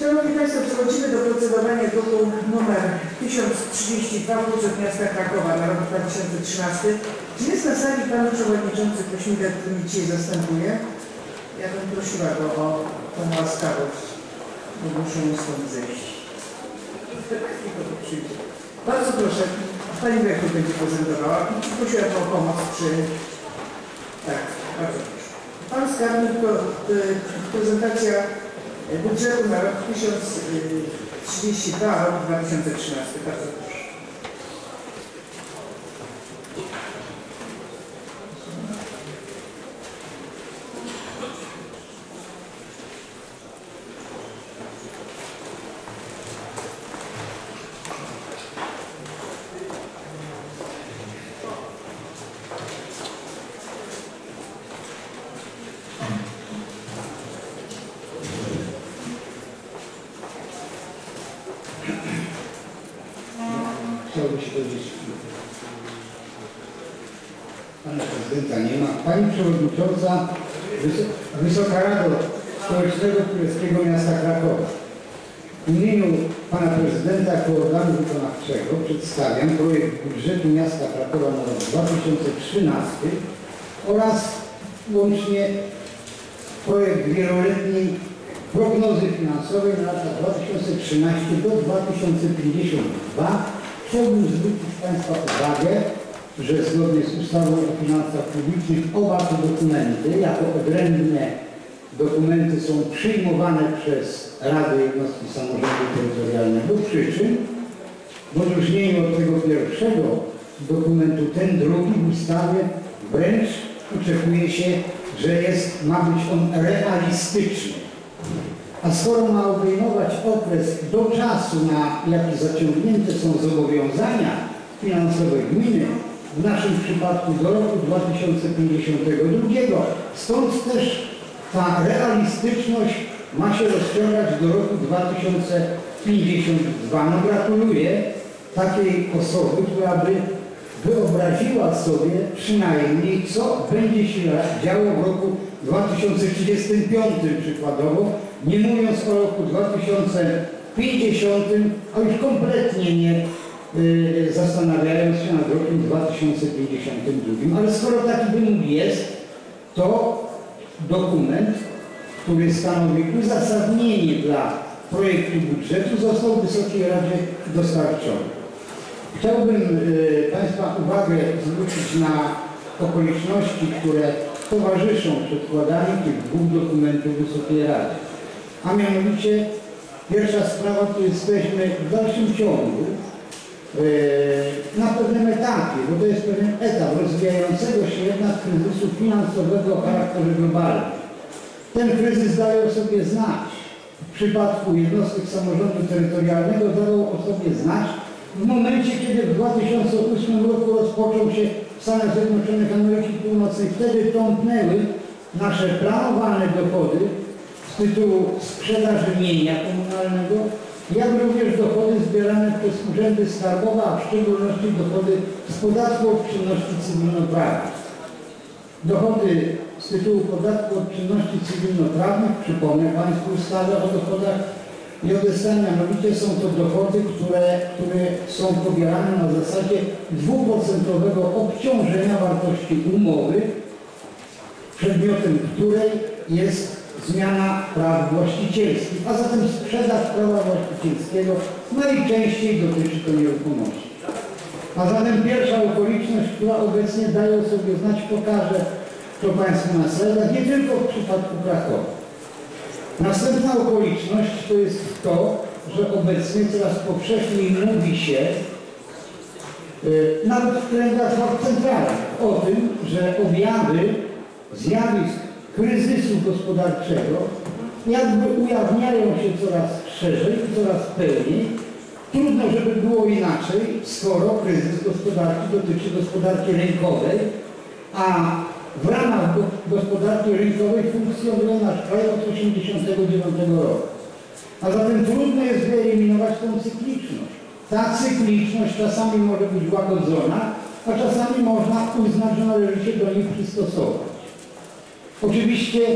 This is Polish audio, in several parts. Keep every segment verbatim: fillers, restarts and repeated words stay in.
Szanowni Państwo, przechodzimy do procedowania druku numer tysiąc trzydzieści dwa, budżet miasta Krakowa na rok dwa tysiące trzynasty. Czy jest na sali Pan Przewodniczący Kośmigę, który mnie dzisiaj zastępuje? Ja bym prosiła go o tą łaskawość, bo muszę stąd zejść. Bardzo proszę, Pani Dyrektor będzie prezentowała. Prosiłabym o pomoc przy... Tak, bardzo proszę. Pan Skarbnik, to prezentacja budżetu na rok tysiąc trzydzieści dwa, rok dwa tysiące trzynasty. Bardzo proszę. Chciałbym się powiedzieć, Pana Prezydenta nie ma. Pani Przewodnicząca, Wysoka Rado Stołecznego Królewskiego Miasta Krakowa. W imieniu Pana Prezydenta jako organu wykonawczego przedstawiam projekt budżetu Miasta Krakowa na rok dwa tysiące trzynasty oraz łącznie projekt wieloletniej prognozy finansowej na lata dwa tysiące trzynasty do dwa tysiące pięćdziesiąt dwa. Chciałbym zwrócić Państwa uwagę, że zgodnie z ustawą o finansach publicznych oba te dokumenty jako odrębne dokumenty są przyjmowane przez Radę Jednostki Samorządu Terytorialnego, przy czym w odróżnieniu od tego pierwszego dokumentu ten drugi w ustawie wręcz oczekuje się, że jest, ma być on realistyczny. A skoro ma obejmować okres do czasu, na jaki zaciągnięte są zobowiązania finansowe gminy, w naszym przypadku do roku dwa tysiące pięćdziesiątego drugiego, stąd też ta realistyczność ma się rozciągać do roku dwa tysiące pięćdziesiątego drugiego. No gratuluję takiej osoby, która by wyobraziła sobie przynajmniej, co będzie się działo w roku dwa tysiące trzydziestym piątym przykładowo, nie mówiąc o roku dwa tysiące pięćdziesiątym, a już kompletnie nie y, zastanawiając się nad rokiem dwa tysiące pięćdziesiątym drugim. Ale skoro taki wymóg jest, to dokument, który stanowi uzasadnienie dla projektu budżetu, został Wysokiej Radzie dostarczony. Chciałbym y, Państwa uwagę zwrócić na okoliczności, które towarzyszą przedkładaniu tych dwóch dokumentów Wysokiej Rady. A mianowicie pierwsza sprawa, to jesteśmy w dalszym ciągu yy, na pewnym etapie, bo to jest pewien etap rozwijającego się jednak kryzysu finansowego o charakterze globalnym. Ten kryzys daje o sobie znać. W przypadku jednostek samorządu terytorialnego dawał o sobie znać w momencie, kiedy w dwa tysiące ósmym roku rozpoczął się w Stanach Zjednoczonych Ameryki Północnej. Wtedy tąpnęły nasze planowane dochody z tytułu sprzedaży mienia komunalnego, jak również dochody zbierane przez urzędy skarbowe, a w szczególności dochody z podatku od czynności cywilnoprawnych. Dochody z tytułu podatku od czynności cywilnoprawnych, przypomnę Państwu ustawę o dochodach i o D S T, mianowicie są to dochody, które, które są pobierane na zasadzie dwuprocentowego obciążenia wartości umowy, przedmiotem której jest zmiana praw właścicielskich, a zatem sprzedaż prawa właścicielskiego najczęściej dotyczy to nieruchomości. A zatem pierwsza okoliczność, która obecnie daje o sobie znać, pokażę to Państwu na slajdach, nie tylko w przypadku Krakowa. Następna okoliczność to jest to, że obecnie coraz powszechniej mówi się, yy, nawet w kręgach centralnych, o tym, że objawy zjawisk kryzysu gospodarczego jakby ujawniają się coraz szerzej i coraz pełniej. Trudno, żeby było inaczej, skoro kryzys gospodarki dotyczy gospodarki rynkowej, a w ramach gospodarki rynkowej funkcjonuje nasz kraj od tysiąc dziewięćset osiemdziesiątego dziewiątego roku. A zatem trudno jest wyeliminować tą cykliczność. Ta cykliczność czasami może być łagodzona, a czasami można uznać, że należy się do niej przystosować. Oczywiście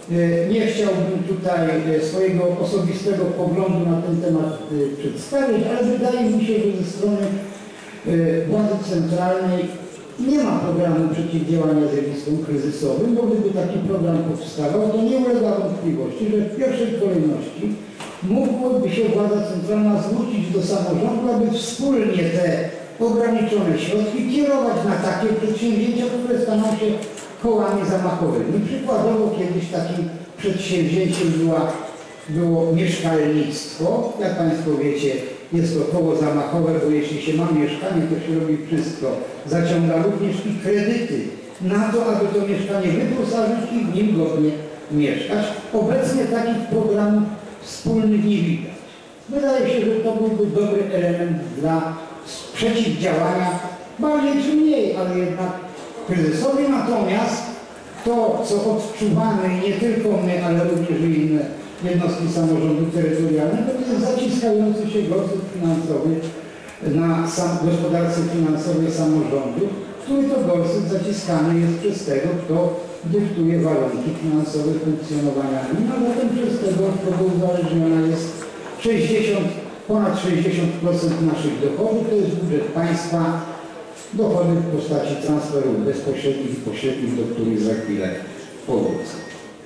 Nie chciałbym tutaj swojego osobistego poglądu na ten temat przedstawić, ale wydaje mi się, że ze strony władzy centralnej nie ma programu przeciwdziałania zjawiskom kryzysowym, bo gdyby taki program powstawał, to nie ulega wątpliwości, że w pierwszej kolejności mógłby się władza centralna zwrócić do samorządu, aby wspólnie te ograniczone środki kierować na takie przedsięwzięcia, które staną się kołami zamachowymi. Przykładowo kiedyś takim przedsięwzięciem była, było mieszkalnictwo. Jak Państwo wiecie, jest to koło zamachowe, bo jeśli się ma mieszkanie, to się robi wszystko. Zaciąga również i kredyty na to, aby to mieszkanie wyposażyć i w nim godnie mieszkać. Obecnie takich programów wspólnych nie widać. Wydaje się, że to byłby dobry element dla przeciwdziałania, bardziej czy mniej, ale jednak kryzysowi. Natomiast to, co odczuwamy, nie tylko my, ale również i inne jednostki samorządu terytorialnego, to jest zaciskający się gorset finansowy na sam, gospodarce finansowej samorządu, który to gorset zaciskany jest przez tego, kto dyktuje warunki finansowe funkcjonowania. No zatem przez tego, kogo uzależniona jest sześćdziesiąt, ponad sześćdziesiąt procent naszych dochodów, to jest budżet państwa, dochody w postaci transferów bezpośrednich i pośrednich, do których za chwilę powrócę.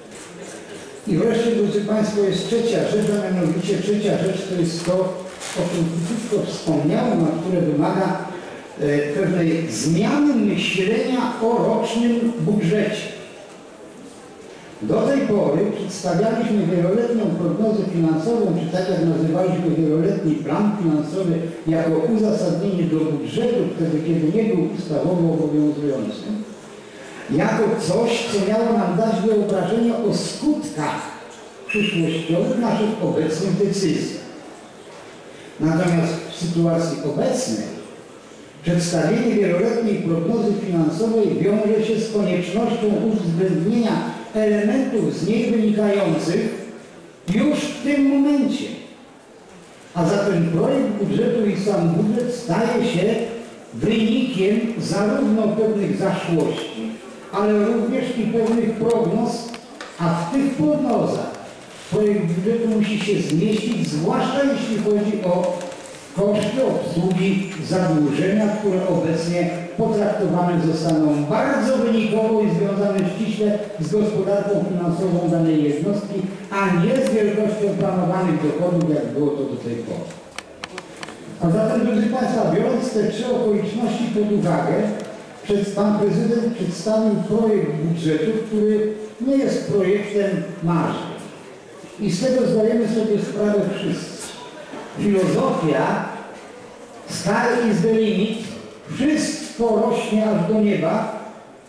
I wreszcie, drodzy Państwo, jest trzecia rzecz, a mianowicie trzecia rzecz to jest to, o czym krótko wspomniałem, a które wymaga e, pewnej zmiany myślenia o rocznym budżecie. Do tej pory przedstawialiśmy wieloletnią prognozę finansową, czy tak jak nazywaliśmy wieloletni plan finansowy, jako uzasadnienie do budżetu, wtedy kiedy nie był ustawowo obowiązującym, jako coś, co miało nam dać wyobrażenie o skutkach przyszłościowych naszych obecnych decyzji. Natomiast w sytuacji obecnej przedstawienie wieloletniej prognozy finansowej wiąże się z koniecznością uwzględnienia elementów z niej wynikających już w tym momencie. A zatem projekt budżetu i sam budżet staje się wynikiem zarówno pewnych zaszłości, ale również i pewnych prognoz, a w tych prognozach projekt budżetu musi się zmieścić, zwłaszcza jeśli chodzi o koszty obsługi zadłużenia, które obecnie potraktowane zostaną bardzo wynikowo i związane ściśle z gospodarką finansową danej jednostki, a nie z wielkością planowanych dochodów, jak było to do tej pory. A zatem, drodzy Państwa, biorąc te trzy okoliczności pod uwagę, Pan Prezydent przedstawił projekt budżetu, który nie jest projektem marzeń. I z tego zdajemy sobie sprawę wszyscy. Filozofia sky is the limit, wszystko rośnie aż do nieba,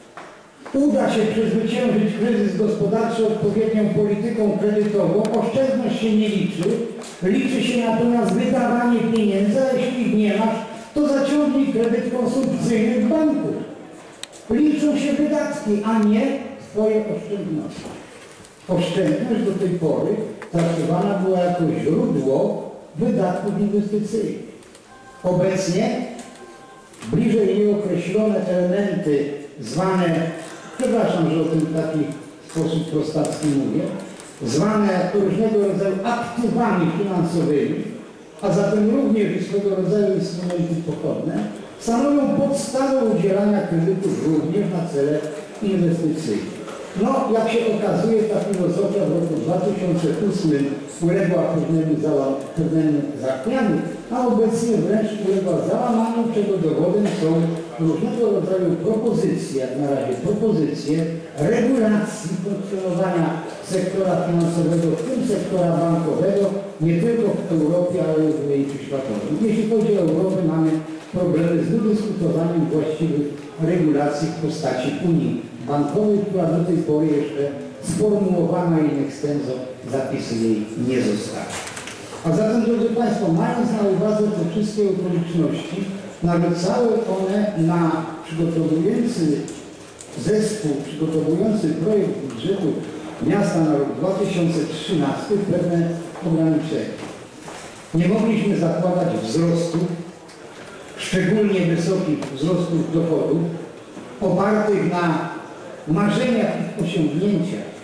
uda się przezwyciężyć kryzys gospodarczy odpowiednią polityką kredytową, oszczędność się nie liczy, liczy się natomiast wydawanie pieniędzy, a jeśli nie masz, to zaciągnij kredyt konsumpcyjny w banku. Liczą się wydatki, a nie swoje oszczędności. Oszczędność do tej pory traktowana była jako źródło wydatków inwestycyjnych. Obecnie bliżej nieokreślone elementy zwane, przepraszam, że o tym w taki sposób prostacki mówię, zwane różnego rodzaju aktywami finansowymi, a zatem również i swego rodzaju instrumenty pochodne, stanowią podstawę udzielania kredytów również na cele inwestycyjne. No, jak się okazuje, ta filozofia w roku dwa tysiące ósmym uległa pewnemu, pewnemu zachwianiu, a obecnie wręcz uległa załamaniu, czego dowodem są różnego rodzaju propozycje, jak na razie propozycje regulacji funkcjonowania sektora finansowego, w tym sektora bankowego, nie tylko w Europie, ale w ujęciu światowym. Jeśli chodzi o Europę, mamy problemy z wydyskutowaniem właściwych regulacji w postaci Unii Bankowej, która do tej pory jeszcze sformułowana in extenso, zapisy jej nie zostały. A zatem, drodzy Państwo, mając na uwadze te wszystkie okoliczności, nawiedzały one na przygotowujący zespół, przygotowujący projekt budżetu miasta na rok dwa tysiące trzynasty pewne ograniczenia. Nie mogliśmy zakładać wzrostu, szczególnie wysokich wzrostów dochodów, opartych na marzeniach i osiągnięciach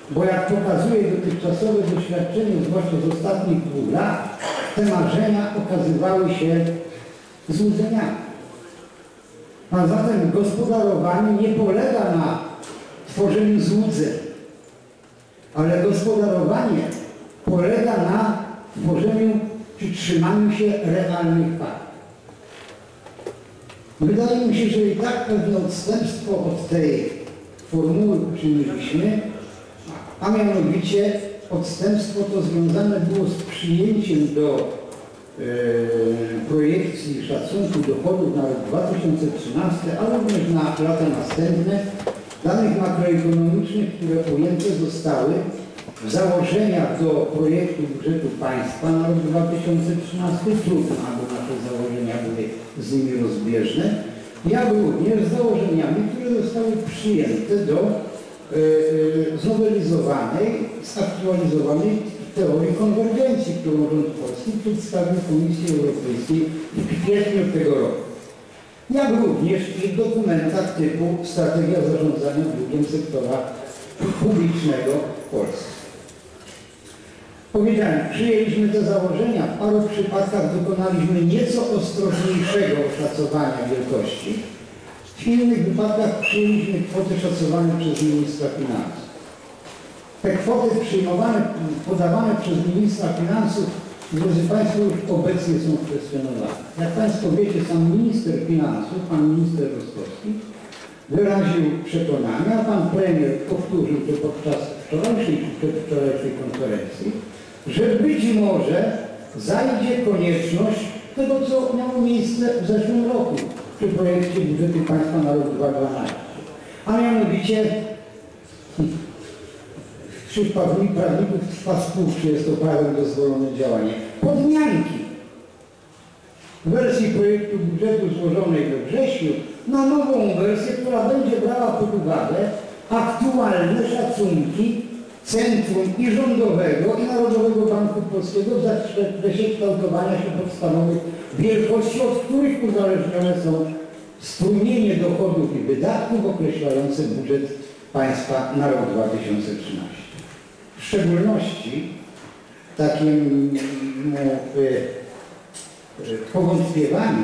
bo jak pokazuje dotychczasowe doświadczenie, zwłaszcza z ostatnich dwóch lat, te marzenia okazywały się złudzeniami. A zatem gospodarowanie nie polega na tworzeniu złudzeń, ale gospodarowanie polega na tworzeniu czy trzymaniu się realnych faktów. Wydaje mi się, że i tak pewne odstępstwo od tej formuły przyjęliśmy, a mianowicie odstępstwo to związane było z przyjęciem do e, projekcji szacunku dochodów na rok dwa tysiące trzynasty, ale również na lata następne, danych makroekonomicznych, które ujęte zostały w założeniach do projektu budżetu państwa na rok dwa tysiące trzynasty. Trudno, aby nasze założenia były z nimi rozbieżne, jak również z założeniami, które zostały przyjęte do yy, znowelizowanej, zaktualizowanej teorii konwergencji, którą rząd polski przedstawił Komisji Europejskiej w kwietniu tego roku. Jak również i w dokumentach typu Strategia zarządzania długiem sektora publicznego w Polsce. Powiedziałem, przyjęliśmy te założenia, w paru przypadkach dokonaliśmy nieco ostrożniejszego oszacowania wielkości, w innych wypadkach przyjęliśmy kwoty szacowane przez ministra finansów. Te kwoty przyjmowane, podawane przez ministra finansów, drodzy Państwo, już obecnie są kwestionowane. Jak Państwo wiecie, sam minister finansów, pan minister Rostowski, wyraził przekonanie, a pan premier powtórzył to podczas wczorajszej czy przedwczorajszej konferencji, że być może zajdzie konieczność tego, co miało miejsce w zeszłym roku przy projekcie budżetu państwa na rok dwa tysiące dwunasty. A mianowicie wśród prawników trwa spór, czy jest to prawem dozwolone działanie. Podmianki w wersji projektu budżetu złożonej we wrześniu na nową wersję, która będzie brała pod uwagę aktualne szacunki Centrum i Rządowego, i Narodowego Banku Polskiego w zakresie kształtowania się podstawowych wielkości, od których uzależnione są strumienie dochodów i wydatków określające budżet państwa na rok dwa tysiące trzynasty. W szczególności takim no, powątpiewaniu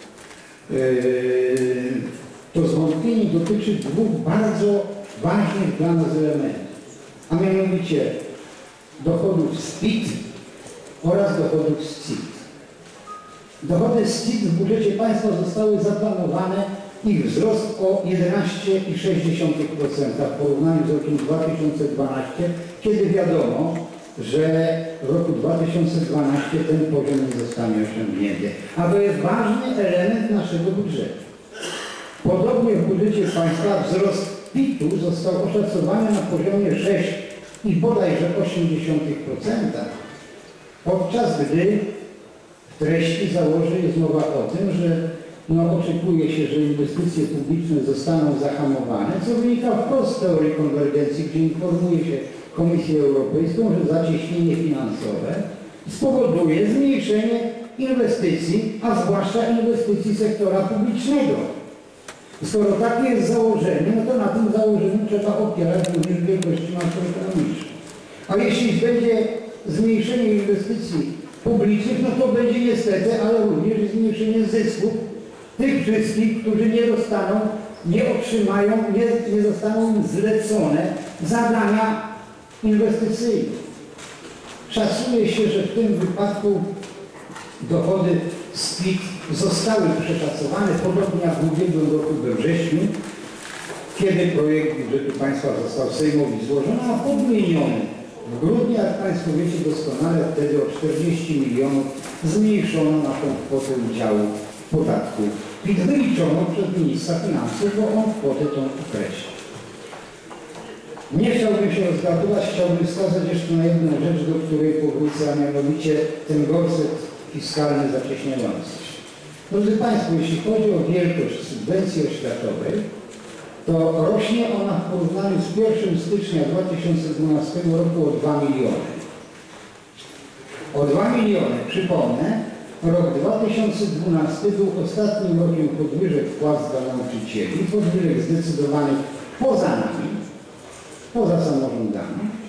to zwątpienie dotyczy dwóch bardzo ważnych dla nas elementów, a mianowicie dochodów z P I T oraz dochodów z C I T. Dochody z C I T w budżecie państwa zostały zaplanowane, ich wzrost o jedenaście przecinek sześć procent w porównaniu z rokiem dwa tysiące dwunastym, kiedy wiadomo, że w roku dwa tysiące dwunastym ten poziom nie zostanie osiągnięty. A to jest ważny element naszego budżetu. Podobnie w budżecie państwa wzrost P I T-u został oszacowany na poziomie sześć i bodajże osiem procent, podczas gdy w treści założy jest mowa o tym, że no, oczekuje się, że inwestycje publiczne zostaną zahamowane, co wynika wprost z teorii konwergencji, gdzie informuje się Komisję Europejską, że zacieśnienie finansowe spowoduje zmniejszenie inwestycji, a zwłaszcza inwestycji sektora publicznego. Skoro takie jest założenie, no to na tym założeniu trzeba opierać również wielkości makroekonomiczne. A jeśli będzie zmniejszenie inwestycji publicznych, no to będzie niestety, ale również zmniejszenie zysków tych wszystkich, którzy nie dostaną, nie otrzymają, nie, nie zostaną im zlecone zadania inwestycyjne. Szacuje się, że w tym wypadku dochody z P I T zostały przeszacowane, podobnie jak w ubiegłym roku we wrześniu, kiedy projekt budżetu państwa został Sejmowi złożony, a podmieniony w grudniu, jak Państwo wiecie doskonale, wtedy o czterdzieści milionów zmniejszono na tą kwotę udziału w podatku P I T, wyliczono przez ministra finansów, bo on kwotę tą określił. Nie chciałbym się rozgadywać, chciałbym wskazać jeszcze na jedną rzecz, do której powrócę, a mianowicie ten gorset fiskalny zacieśniający się. Drodzy Państwo, jeśli chodzi o wielkość subwencji oświatowej, to rośnie ona w porównaniu z pierwszym stycznia dwa tysiące dwunastego roku o dwa miliony. O dwa miliony, przypomnę, rok dwa tysiące dwunasty był ostatnim rokiem podwyżek płac dla nauczycieli, podwyżek zdecydowanych poza nami, poza samorządami.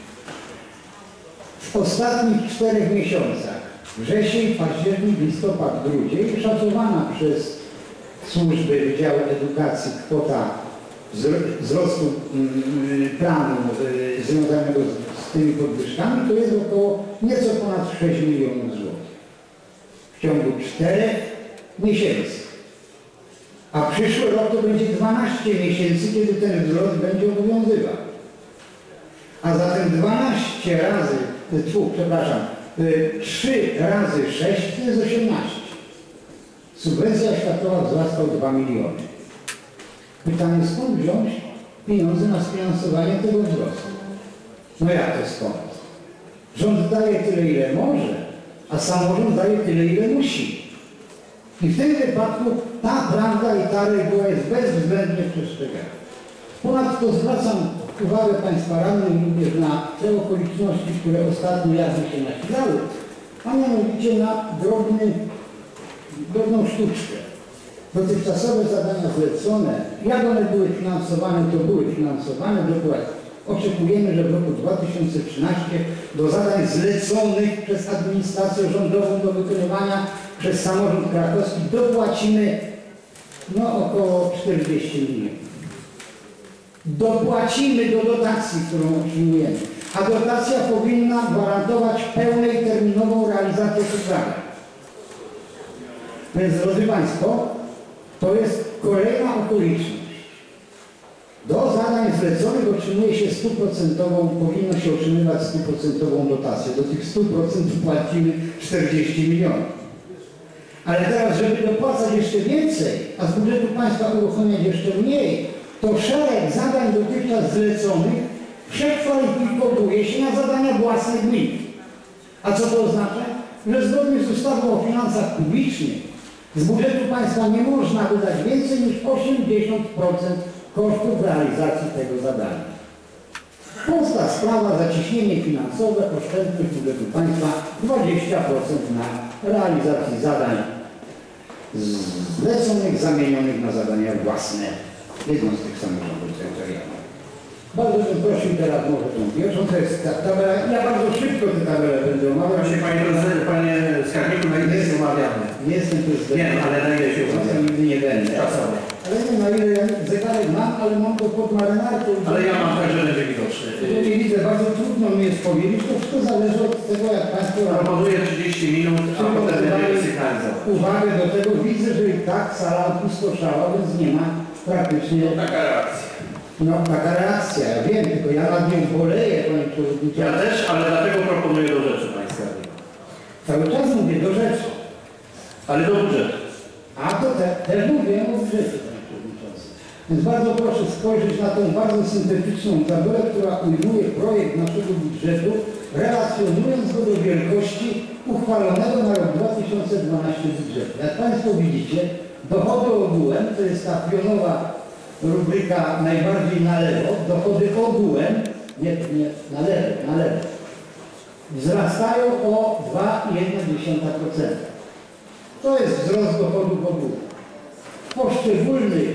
w ostatnich czterech miesiącach, wrzesień, październik, listopad, grudzień, szacowana przez służby Wydziału Edukacji kwota wzrostu planu związanego z tymi podwyżkami to jest około nieco ponad sześć milionów złotych w ciągu czterech miesięcy. A przyszły rok to będzie dwanaście miesięcy, kiedy ten wzrost będzie obowiązywał. A zatem dwanaście razy, tfu, przepraszam, trzy razy sześć to jest osiemnaście. Subwencja oświatowa wzrasta o dwa miliony. Pytanie, skąd wziąć pieniądze na sfinansowanie tego wzrostu? No jak to skąd? Rząd daje tyle, ile może, a samorząd daje tyle, ile musi. I w tym wypadku ta prawda i ta reguła jest bezwzględnie przestrzegana. Ponadto zwracam uwagę Państwa radnych również na te okoliczności, które ostatnio jakby się nasilały, a mianowicie na drobny, drobną sztuczkę. Dotychczasowe zadania zlecone, jak one były finansowane, to były finansowane dokładnie. Oczekujemy, że w roku dwa tysiące trzynastym do zadań zleconych przez administrację rządową do wykonywania przez samorząd krakowski dopłacimy no około czterdzieści milionów. Dopłacimy do dotacji, którą otrzymujemy, a dotacja powinna gwarantować pełną i terminową realizację tych zadań. Więc drodzy Państwo, to jest kolejna okoliczność. Do zadań zleconych otrzymuje się stuprocentową, powinno się otrzymywać stuprocentową dotację. Do tych stu procent płacimy czterdzieści milionów. Ale teraz, żeby dopłacać jeszcze więcej, a z budżetu państwa uruchomiać jeszcze mniej, to szereg zadań dotychczas zleconych przekwalifikowuje się na zadania własne gmin. A co to oznacza? Że zgodnie z ustawą o finansach publicznych z budżetu państwa nie można wydać więcej niż osiemdziesiąt procent kosztów realizacji tego zadania. Prosta sprawa, zaciśnienie finansowe, oszczędność budżetu państwa dwadzieścia procent na realizacji zadań zleconych, zamienionych na zadania własne jednostek samorządu terytorialnego. Bardzo bym prosił teraz może tą pierwszą, to jest ta tabela, ja bardzo szybko tę tabelę będę omawiał. Właśnie panie prezydencie, panie skarbniku, na ile jest omawiany? Nie jestem prezydentem. Nie, ale na ile się Ja umawiamy? nigdy nie będę. Czasowo. Ale nie na ile ja zegarek mam, ale mam to pod marynarką. Ale ja mam także leży widoczny. Nie widzę, bardzo trudno mi jest powiedzieć, to wszystko zależy od tego, jak Państwo Proponuję trzydzieści minut, a potem będziemy sygnalizować. uwagę do tego. Widzę, że i tak sala opustoszała, więc nie ma praktycznie... Taka reakcja. No, taka reakcja, ja wiem, tylko ja nad nią boleję, Panie Przewodniczący. Ja też, ale dlatego proponuję do rzeczy, panie skarbniku. Cały czas mówię do rzeczy. Ale do budżetu. A to te, też mówię o budżecie, Panie Przewodniczący. Więc bardzo proszę spojrzeć na tą bardzo syntetyczną tabelę, która ujmuje projekt naszego budżetu, relacjonując go do wielkości uchwalonego na rok dwa tysiące dwunasty budżetu. Jak Państwo widzicie, dochody ogółem, to jest ta pionowa rubryka najbardziej na lewo, dochody ogółem, nie, nie na lewo, na lewo, wzrastają o dwa przecinek jeden procent. To jest wzrost dochodów ogółem. W poszczególnych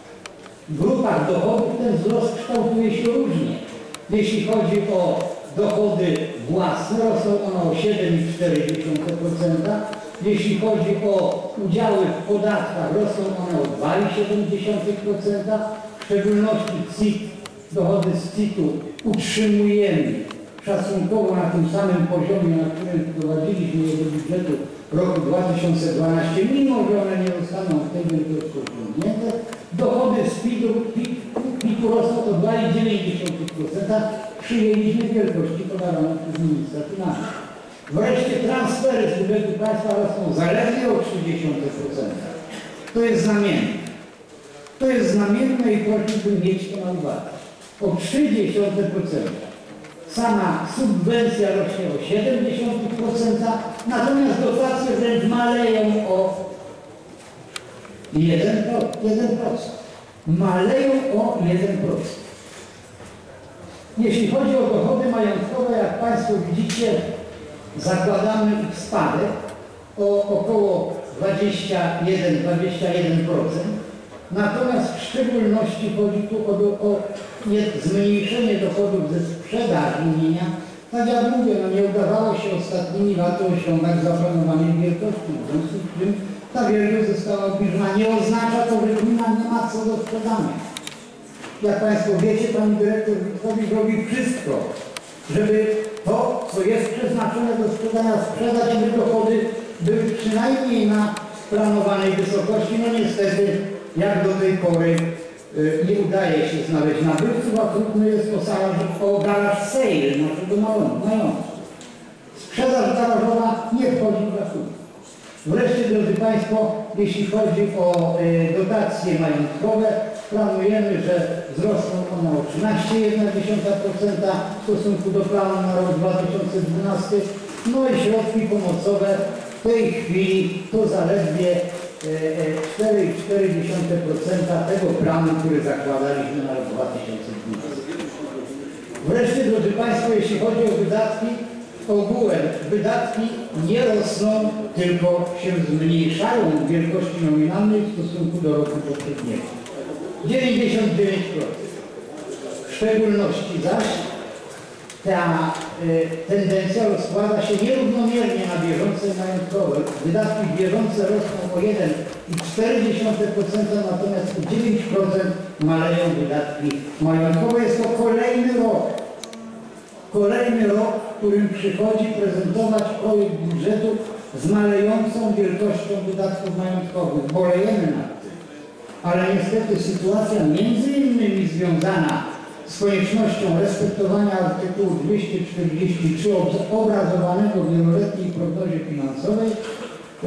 grupach dochodów ten wzrost kształtuje się różnie. Jeśli chodzi o dochody własne, rosną one o siedem przecinek cztery procent. Jeśli chodzi o udziały w podatkach, rosną one o dwa przecinek siedem procent. W szczególności C I T, dochody z C I T-u utrzymujemy szacunkowo na tym samym poziomie, na którym wprowadziliśmy je do budżetu roku dwa tysiące dwunastego, mimo że one nie zostaną w tej wielkości osiągnięte. Dochody z P I T-u rosną o dwa przecinek dziewięć procent. Przyjęliśmy wielkości podane przez ministra finansów. Wreszcie transfery z budżetu państwa rosną zaledwie o trzydzieści procent. To jest znamienne. To jest znamienne i prosiłbym mieć to na uwadze. O trzydzieści procent. Sama subwencja rośnie o siedem procent, natomiast dotacje wręcz maleją o jeden procent. Maleją o jeden procent. Jeśli chodzi o dochody majątkowe, jak Państwo widzicie, zakładamy ich spadek o około dwadzieścia jeden do dwudziestu jeden procent. Natomiast w szczególności chodzi tu o, o zmniejszenie dochodów ze sprzedaży mienia Tak jak mówię, no nie udawało się ostatnimi laty osiągać zaplanowanej wielkości, w związku z czym ta wielkość została obniżona. Nie oznacza to, że gmina nie ma co do sprzedania. Jak Państwo wiecie, Pani Dyrektor Witkowicz robi wszystko, żeby to, co jest przeznaczone do sprzedania, sprzedać, aby dochody były przynajmniej na planowanej wysokości. No niestety, jak do tej pory y, nie udaje się znaleźć nabywców, a trudno jest o, o garaż sale naszego majątku. Sprzedaż garażowa nie wchodzi w rachubę. Wreszcie, drodzy Państwo, jeśli chodzi o y, dotacje majątkowe, planujemy, że wzrosną one o trzynaście przecinek jeden procent w stosunku do planu na rok dwa tysiące dwunasty. No i środki pomocowe w tej chwili to zaledwie cztery przecinek cztery procent tego planu, który zakładaliśmy na rok dwa tysiące dwunasty. Wreszcie, drodzy Państwo, jeśli chodzi o wydatki, ogółem wydatki nie rosną, tylko się zmniejszają w wielkości nominalnej w stosunku do roku poprzedniego. dziewięćdziesiąt dziewięć procent. W szczególności zaś ta y, tendencja rozkłada się nierównomiernie na bieżące i majątkowe. Wydatki bieżące rosną o jeden przecinek cztery procent, natomiast o dziewięć procent maleją wydatki majątkowe. Jest to kolejny rok. Kolejny rok, w którym przychodzi prezentować projekt budżetu z malejącą wielkością wydatków majątkowych. Bolejemy nad tym. Ale niestety sytuacja między innymi związana z koniecznością respektowania artykułu dwieście czterdzieści trzy obrazowanego w wieloletniej prognozie finansowej yy,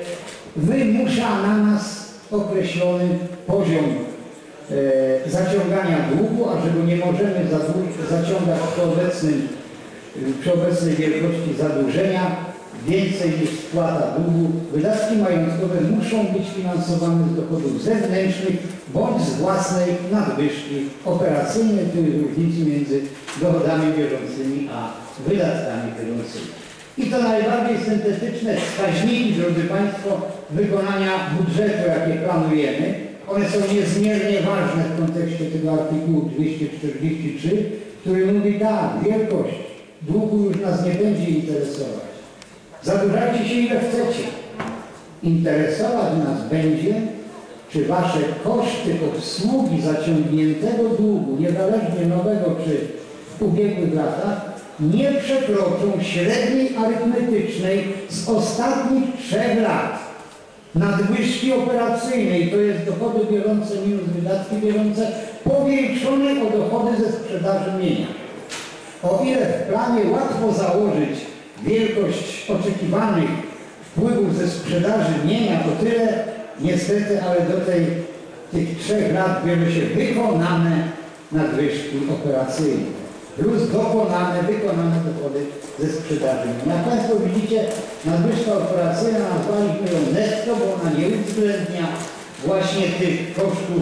wymusza na nas określony poziom yy, zaciągania długu, a że go nie możemy zaciągać przy, obecnym, yy, przy obecnej wielkości zadłużenia, więcej niż spłata długu, wydatki majątkowe muszą być finansowane z dochodów zewnętrznych bądź z własnej nadwyżki operacyjnej, tu jest różnicy między dochodami bieżącymi a wydatkami bieżącymi. I to najbardziej syntetyczne wskaźniki, drodzy Państwo, wykonania budżetu, jakie planujemy. One są niezmiernie ważne w kontekście tego artykułu dwieście czterdzieści trzy, który mówi tak, wielkość długu już nas nie będzie interesować. Zadłużajcie się ile chcecie. Interesować nas będzie, czy Wasze koszty obsługi zaciągniętego długu, niezależnie nowego czy w ubiegłych latach, nie przekroczą średniej arytmetycznej z ostatnich trzech lat nadwyżki operacyjnej, to jest dochody bieżące minus wydatki bieżące, powiększonej o dochody ze sprzedaży mienia. O ile w planie łatwo założyć wielkość oczekiwanych wpływów ze sprzedaży mienia, to tyle niestety, ale do tej, tych trzech lat bierze się wykonane nadwyżki operacyjne plus dokonane, wykonane dochody ze sprzedaży mienia. Jak Państwo widzicie, nadwyżka operacyjna, nazwaliśmy ją netto, bo ona nie uwzględnia właśnie tych kosztów,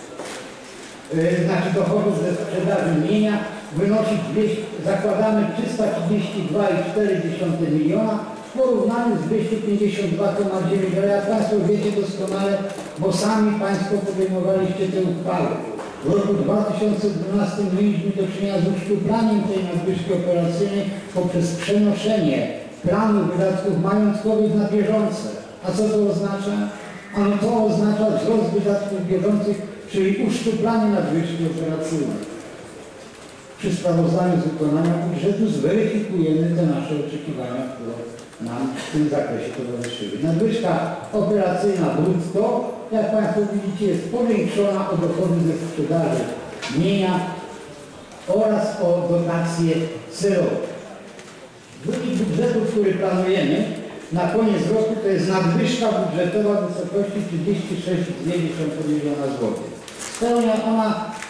yy, znaczy dochodów ze sprzedaży mienia, wynosi dwieście, zakładamy trzysta trzydzieści dwa przecinek cztery miliona w porównaniu z dwieście pięćdziesiąt dwa przecinek dziewięć. Ale jak Państwo wiecie doskonale, bo sami Państwo podejmowaliście te uchwały. W roku dwa tysiące dwunastym mieliśmy do czynienia z uszczuplaniem tej nadwyżki operacyjnej poprzez przenoszenie planu wydatków majątkowych na bieżące. A co to oznacza? Ano to oznacza wzrost wydatków bieżących, czyli uszczuplanie nadwyżki operacyjnej. Przy sprawozdaniu z wykonania budżetu zweryfikujemy te nasze oczekiwania, które nam w tym zakresie towarzyszyły. Nadwyżka operacyjna brutto, jak Państwo widzicie, jest powiększona o dochody ze sprzedaży mienia oraz o dotacje celowe. Wynik budżetu, który planujemy na koniec roku, to jest nadwyżka budżetowa w wysokości trzydzieści sześć przecinek dwa miliona złotych. Spełnia ona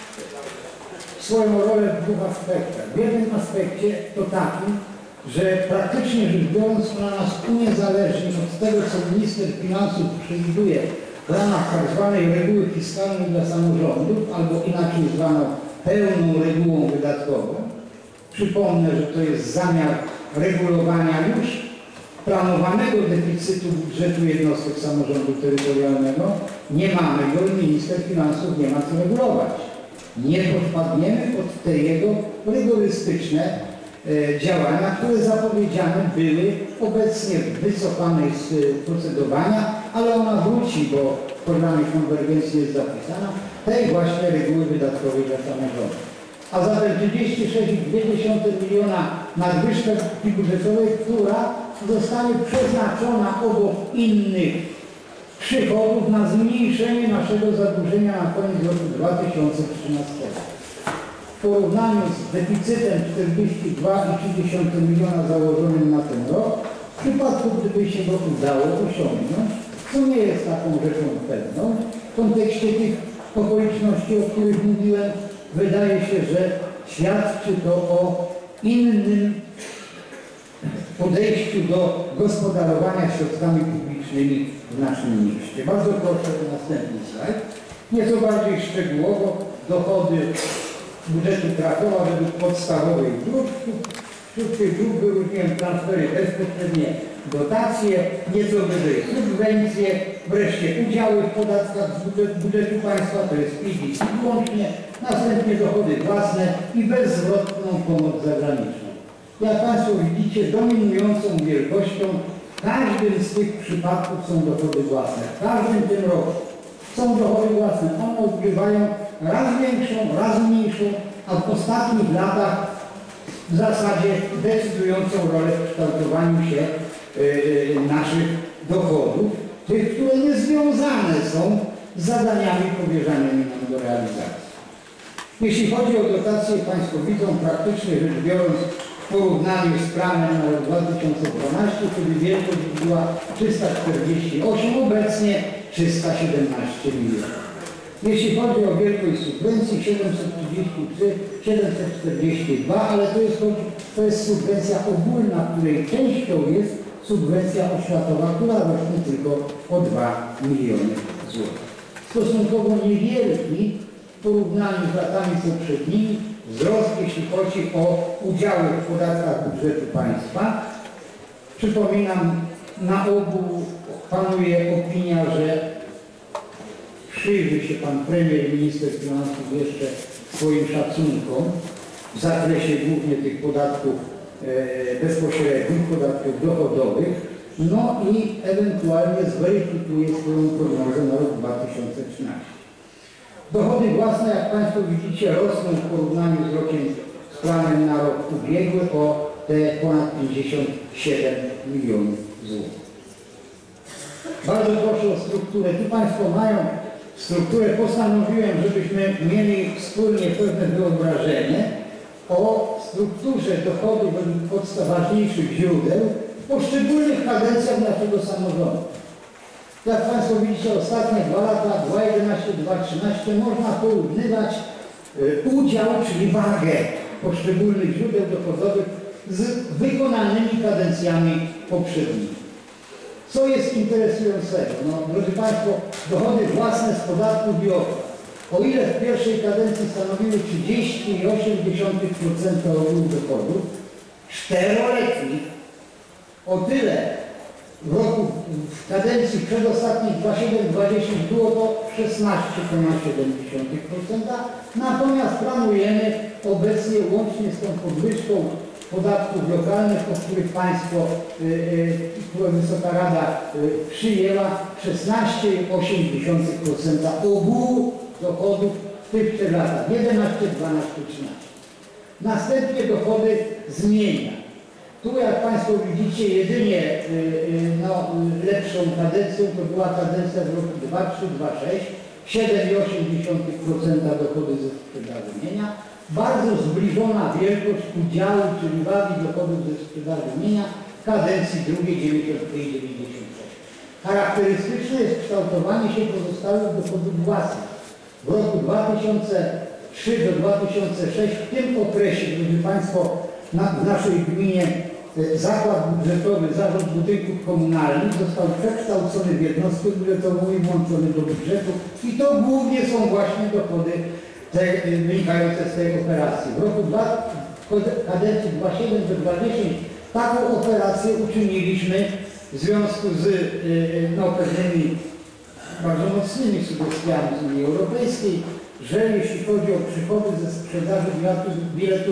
swoją rolę w dwóch aspektach. W jednym aspekcie to takim, że praktycznie rzecz biorąc ona nas uniezależni od tego, co minister finansów przewiduje w ramach tak zwanej reguły fiskalnej dla samorządów, albo inaczej zwaną pełną regułą wydatkową. Przypomnę, że to jest zamiar regulowania już planowanego deficytu budżetu jednostek samorządu terytorialnego. Nie mamy go i minister finansów nie ma co regulować. Nie podpadniemy pod te jego rygorystyczne e, działania, które zapowiedziane były obecnie w wycofanej z e, procedowania, ale ona wróci, bo w programie konwergencji jest zapisana, tej właśnie reguły wydatkowej dla samorządu. A zatem trzydzieści sześć przecinek dwa miliona nadwyżki budżetowej, która zostanie przeznaczona obok innych przychodów na zmniejszenie naszego zadłużenia na koniec roku dwa tysiące trzynastego. W porównaniu z deficytem czterdzieści dwa przecinek trzy miliona założonym na ten rok, w przypadku gdyby się go udało osiągnąć, co nie jest taką rzeczą pewną, w kontekście tych okoliczności, o których mówiłem, wydaje się, że świadczy to o innym podejściu do gospodarowania środkami publicznymi w naszym mieście. Bardzo proszę o następny slajd. Nieco bardziej szczegółowo dochody budżetu Krakowa według podstawowej grup. Wśród tych grup wyróżniłem transfery bezpośrednie, dotacje, nieco wyżej subwencje, wreszcie udziały w podatkach z budżetu, budżetu państwa, to jest P I B włącznie, następnie dochody własne i bezzwrotną pomoc zagraniczną. Jak Państwo widzicie, dominującą wielkością w każdym z tych przypadków są dochody własne. W każdym tym roku są dochody własne. One odgrywają raz większą, raz mniejszą, a w ostatnich latach w zasadzie decydującą rolę w kształtowaniu się yy, naszych dochodów, tych, które niezwiązane są z zadaniami powierzanymi nam do realizacji. Jeśli chodzi o dotacje, Państwo widzą, praktycznie rzecz biorąc, w porównaniu z planem na rok dwa tysiące dwunasty, czyli wielkość była trzysta czterdzieści osiem, obecnie trzysta siedemnaście milionów. Jeśli chodzi o wielkość subwencji siedemset trzydzieści trzy, siedemset czterdzieści dwa, ale to jest, to jest subwencja ogólna, której częścią jest subwencja oświatowa, która rośnie tylko o dwa miliony złotych. Stosunkowo niewielki w porównaniu z latami poprzednimi wzrost, jeśli chodzi o udziały w podatkach budżetu państwa. Przypominam, na ogół panuje opinia, że przyjrzy się Pan Premier i Minister Finansów jeszcze swoim szacunkom w zakresie głównie tych podatków e, bezpośrednich, podatków dochodowych, no i ewentualnie zweryfikuje swoją prognozę na rok dwa tysiące trzynasty. Dochody własne, jak Państwo widzicie, rosną w porównaniu z rokiem, z planem na rok ubiegły o te ponad pięćdziesiąt siedem milionów złotych. Bardzo proszę o strukturę. Tu Państwo mają strukturę. Postanowiłem, żebyśmy mieli wspólnie pewne wyobrażenie o strukturze dochodów według podstaw ważniejszych źródeł w poszczególnych kadencjach naszego samorządu. Jak Państwo widzicie, ostatnie dwa lata, dwa tysiące jedenasty dwa tysiące trzynaście, można porównywać y, udział, czyli wagę poszczególnych źródeł dochodowych z wykonanymi kadencjami poprzednimi. Co jest interesującego? No, drodzy Państwo, dochody własne z podatku biopłat, o ile w pierwszej kadencji stanowiły trzydzieści osiem procent ogółu dochodów, czteroletnich, o tyle w roku, w kadencji przedostatniej dwa tysiące siedem dwa tysiące dziesięć było to szesnaście przecinek siedem procent, natomiast planujemy obecnie łącznie z tą podwyżką podatków lokalnych, o których Państwo, które Wysoka Rada przyjęła, szesnaście przecinek osiem procent ogółu dochodów w tych trzech latach, jedenaście, dwanaście, trzynaście. Następnie dochody zmienia. Tu, jak Państwo widzicie, jedynie no, lepszą kadencją to była kadencja w roku dwa tysiące trzy dwa tysiące sześć, siedem przecinek osiem procent dochody ze sprzedaży mienia. Bardzo zbliżona wielkość udziału, czyli wagi dochodów ze sprzedaży mienia w kadencji drugiej dziewięćdziesiąt pięć dziewięćdziesiąt sześć. Charakterystyczne jest kształtowanie się pozostałych dochodów własnych. W roku dwa tysiące trzy do dwa tysiące sześć, w tym okresie, drodzy Państwo, na, w naszej gminie zakład budżetowy, zarząd budynków komunalnych został przekształcony w jednostkę budżetową i włączony do budżetu i to głównie są właśnie dochody te, wynikające z tej operacji. W roku dwa, kadencji dwa tysiące siedem do dwa tysiące dziesięć taką operację uczyniliśmy w związku z no, pewnymi bardzo mocnymi sugestiami z Unii Europejskiej, że jeśli chodzi o przychody ze sprzedaży biletów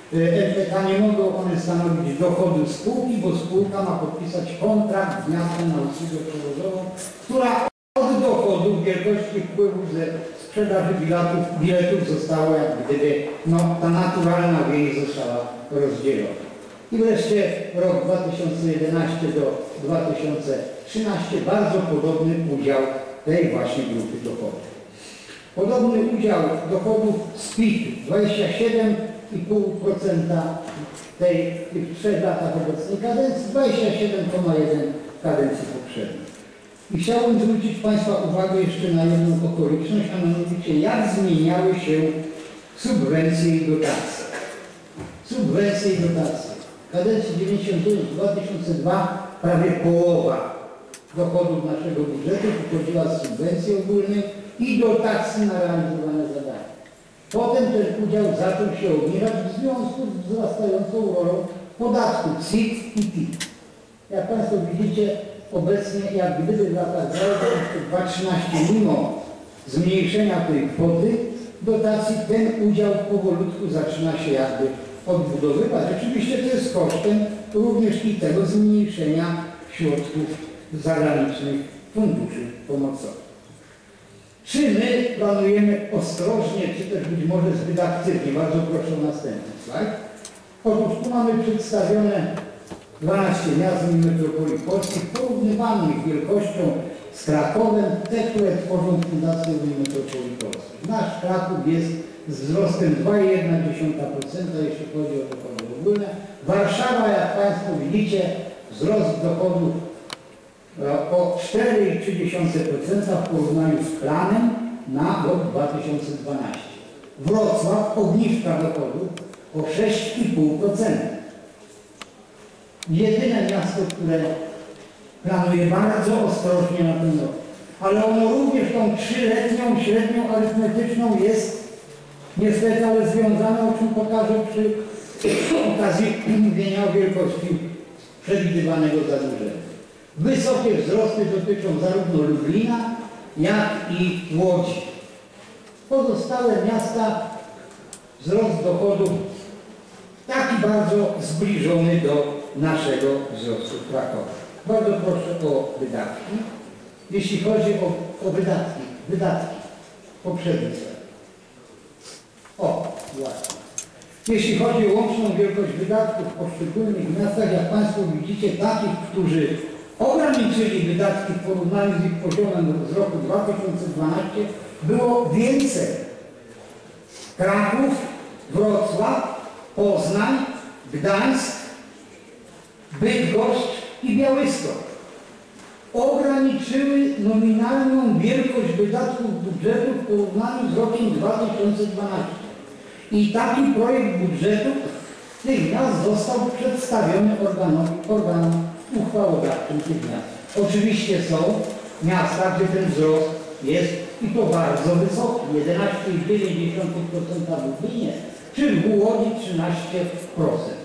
N P K nie mogą one stanowić dochodu spółki, bo spółka ma podpisać kontrakt z miastem na usługę przewozową, która od dochodu w wielkości wpływów ze sprzedaży biletów, biletów została jak gdyby no, ta naturalna więź została rozdzielona. I wreszcie rok dwa tysiące jedenasty do dwa tysiące trzynastego bardzo podobny udział tej właśnie grupy dochodów. Podobny udział dochodów z P I T dwadzieścia siedem i pół procent tej, w tych trzech latach obecnej kadencji, dwadzieścia siedem przecinek jeden w kadencji poprzedniej. I chciałbym zwrócić Państwa uwagę jeszcze na jedną okoliczność, a mianowicie jak zmieniały się subwencje i dotacje. Subwencje i dotacje. W kadencji dziewięćdziesiąt dziewięć do dwa tysiące drugiego prawie połowa dochodów naszego budżetu pochodziła z subwencji ogólnej i dotacji na realizowane zadania. Potem ten udział zaczął się obniżać w związku z wzrastającą rolą podatków C I T i P I T. Jak Państwo widzicie, obecnie jak gdyby w latach dwa tysiące trzynastego mimo zmniejszenia tej kwoty dotacji ten udział powolutku zaczyna się jakby odbudowywać. Oczywiście to jest kosztem również i tego zmniejszenia środków zagranicznych funduszy pomocowych. Czy my planujemy ostrożnie, czy też być może zbyt aktywnie? Bardzo proszę o następny slajd. Otóż tu mamy przedstawione dwanaście miast i metropolii polskich porównywanych wielkością z Krakowem, te, które tworzą fundację metropolii polskich. Nasz Kraków jest z wzrostem dwa przecinek jedna procent, jeśli chodzi o dochody ogólne. Warszawa, jak Państwo widzicie, wzrost dochodów o cztery przecinek trzy procent w porównaniu z planem na rok dwa tysiące dwunasty. Wrocław obniżka dochodów o sześć przecinek pięć procent. Jedyne miasto, które planuje bardzo ostrożnie na ten rok, ale ono również tą trzyletnią średnią arytmetyczną jest niestety, ale związane, o czym pokażę przy okazji mówienia o wielkości przewidywanego zadłużenia. Wysokie wzrosty dotyczą zarówno Lublina, jak i Łodzi. Pozostałe miasta wzrost dochodów taki bardzo zbliżony do naszego wzrostu w Krakowie. Bardzo proszę o wydatki. Jeśli chodzi o, o wydatki, wydatki, poprzedni slajd. O, właśnie. Jeśli chodzi o łączną wielkość wydatków w poszczególnych miastach, jak Państwo widzicie, takich, którzy ograniczyli wydatki w porównaniu z ich poziomem z roku dwa tysiące dwunastego, było więcej. Kraków, Wrocław, Poznań, Gdańsk, Bydgoszcz i Białystok ograniczyły nominalną wielkość wydatków budżetu w porównaniu z rokiem dwa tysiące dwunastym. I taki projekt budżetu tych miast został przedstawiony organom, organom uchwałodawczym tych miast. Oczywiście są miasta, gdzie ten wzrost jest i to bardzo wysoki, jedenaście przecinek dziewięć procent w Lublinie, czy w Łodzi trzynaście procent.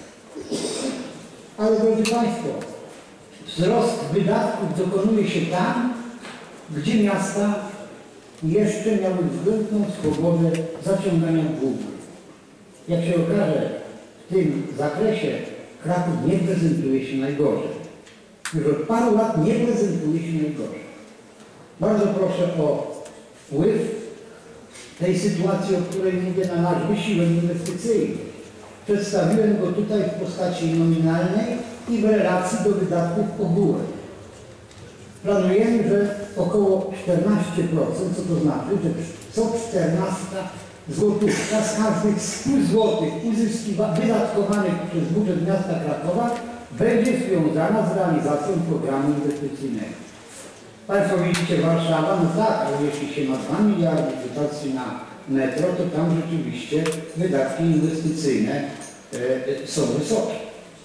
Ale drodzy Państwo, wzrost wydatków dokonuje się tam, gdzie miasta jeszcze miały względną swobodę zaciągania długu. Jak się okaże, w tym zakresie Kraków nie prezentuje się najgorzej. Już od paru lat nie prezentuje się najgorzej. Bardzo proszę o wpływ tej sytuacji, o której mówię, na nasz wysiłek inwestycyjny. Przedstawiłem go tutaj w postaci nominalnej i w relacji do wydatków ogółem. Planujemy, że około czternaście procent, co to znaczy, że co czternasta złotówka z każdych stu złotych wydatkowanych przez budżet miasta Krakowa będzie związana z realizacją programu inwestycyjnego. Państwo widzicie Warszawa, no tak, ale jeśli się ma dwa miliardy dotacji na metro, to tam rzeczywiście wydatki inwestycyjne e, są wysokie.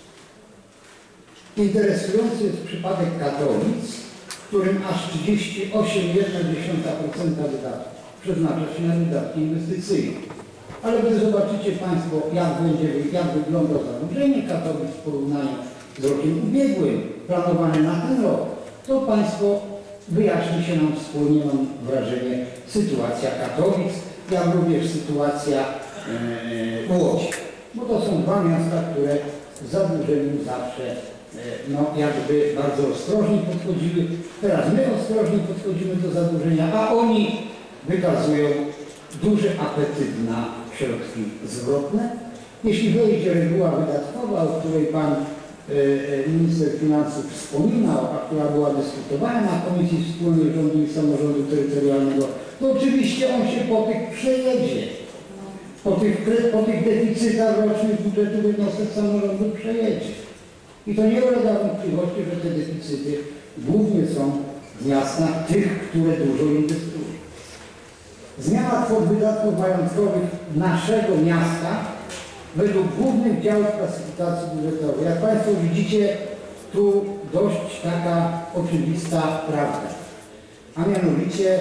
Interesujący jest przypadek Katowic, w którym aż trzydzieści osiem przecinek jeden procent wydatków przeznacza się na wydatki inwestycyjne. Ale gdy zobaczycie Państwo, jak, będzie, jak wygląda zadłużenie Katowic w porównaniu z rokiem ubiegłym, planowane na ten rok, to Państwo wyjaśni się nam wspólnie, mam wrażenie, sytuacja Katowic, jak również sytuacja e, Łodzi. bo to są dwa miasta, które z zadłużeniem zawsze no, jakby bardzo ostrożnie podchodziły. Teraz my ostrożnie podchodzimy do zadłużenia, a oni wykazują duży apetyt na środki zwrotne. Jeśli wejdzie reguła wydatkowa, o której Pan e, Minister Finansów wspominał, a która była dyskutowana na Komisji Wspólnej Rządu i Samorządu Terytorialnego, to oczywiście on się po tych przejedzie. Po tych, po tych deficytach rocznych budżetu jednostek samorządu przejedzie. I to nie ulega wątpliwości, że te deficyty głównie są w miastach tych, które dużo inwestują. Zmiana kwot wydatków majątkowych naszego miasta według głównych działów klasyfikacji budżetowej. Jak Państwo widzicie, tu dość taka oczywista prawda. A mianowicie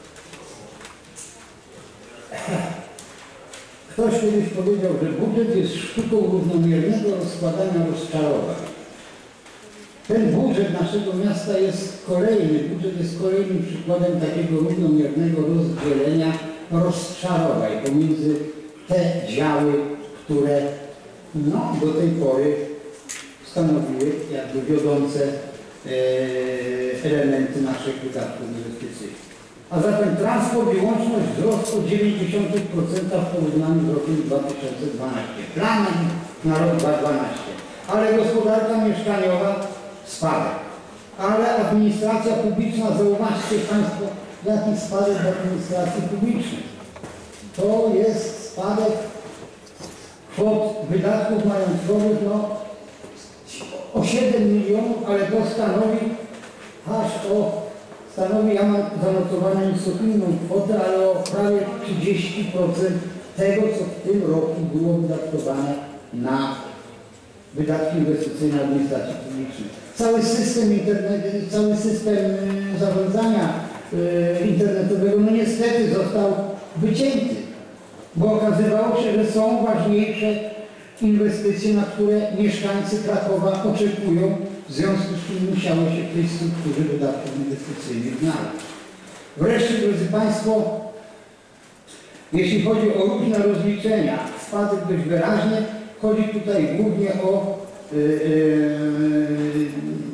ktoś kiedyś powiedział, że budżet jest sztuką równomiernego rozkładania rozczarowań. Ten budżet naszego miasta jest kolejny, budżet jest kolejnym przykładem takiego równomiernego rozdzielenia rozczarowań pomiędzy te działy, które no, do tej pory stanowiły jakby wiodące e, elementy naszych wydatków inwestycyjnych. A zatem transport i łączność wzrost o dziewięć przecinek pięć procent w porównaniu z rokiem dwa tysiące dwunastym. Plan na rok dwa tysiące dwunasty. Ale gospodarka mieszkaniowa spadek. Ale administracja publiczna, zauważcie Państwo, jaki spadek w administracji publicznej. To jest spadek kwot wydatków majątkowych no, o siedem milionów, ale to stanowi aż o, stanowi, ja mam zanotowaną nieco inną kwotę, ale o prawie trzydzieści procent tego, co w tym roku było wydatkowane na wydatki inwestycyjne administracji publicznej. Cały system, internet, cały system zarządzania y, internetowego no niestety został wycięty, bo okazywało się, że są ważniejsze inwestycje, na które mieszkańcy Krakowa oczekują, w związku z czym musiało się w tej strukturze wydatków inwestycyjnych znaleźć. Wreszcie, drodzy Państwo, jeśli chodzi o różne rozliczenia, spadek dość wyraźnie, chodzi tutaj głównie o yy, yy,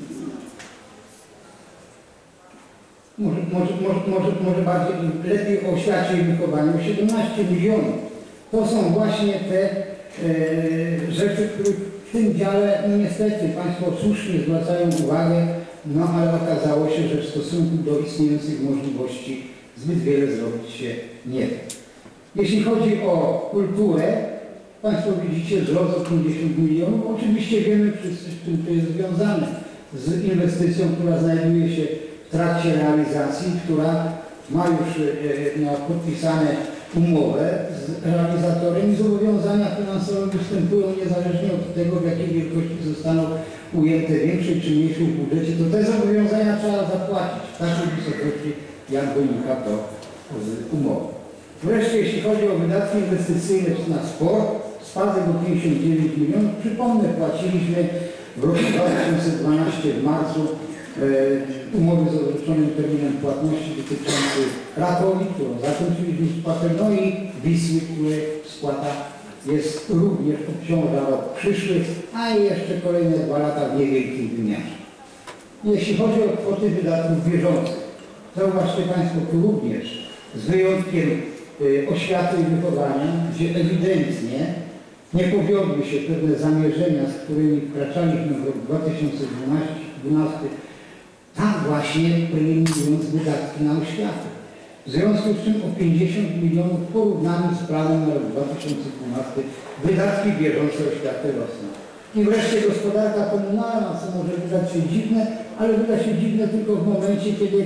może, może, może, może, może bardziej lepiej o oświacie i wychowaniu, siedemnaście milionów. To są właśnie te yy, rzeczy, których w tym dziale, no niestety Państwo słusznie zwracają uwagę, no ale okazało się, że w stosunku do istniejących możliwości zbyt wiele zrobić się nie da. Jeśli chodzi o kulturę, Państwo widzicie wzrost o pięćdziesiąt milionów. Oczywiście wiemy wszyscy, z czym to jest związane. Z inwestycją, która znajduje się w trakcie realizacji, która ma już e, no, podpisane umowę z realizatorem i zobowiązania finansowe występują niezależnie od tego, w jakiej wielkości zostaną ujęte większej czy mniejszej w budżecie, to te zobowiązania trzeba zapłacić w takiej wysokości, jak wynika to z umowy. Wreszcie, jeśli chodzi o wydatki inwestycyjne na sport, spadek o pięćdziesiąt dziewięć milionów. Przypomnę, płaciliśmy w roku dwa tysiące dwunastym w marcu e, umowy z odroczonym terminem płatności dotyczący Rakowi, którą zakończyliśmy spłatę, no i Wisły, której spłata jest również obciąża rok przyszły, a jeszcze kolejne dwa lata w niewielkim wymiarze. Jeśli chodzi o kwoty wydatków bieżących, zauważcie Państwo, tu również z wyjątkiem y, oświaty i wychowania, gdzie ewidentnie nie powiodły się pewne zamierzenia, z którymi wkraczaliśmy w rok dwa tysiące dwunasty, tam właśnie premiując wydatki na oświatę. W związku z czym o pięćdziesiąt milionów w porównaniu z planem na rok dwa tysiące dwunasty wydatki bieżące oświaty rosną. I wreszcie gospodarka komunalna, co może wydać się dziwne, ale wyda się dziwne tylko w momencie, kiedy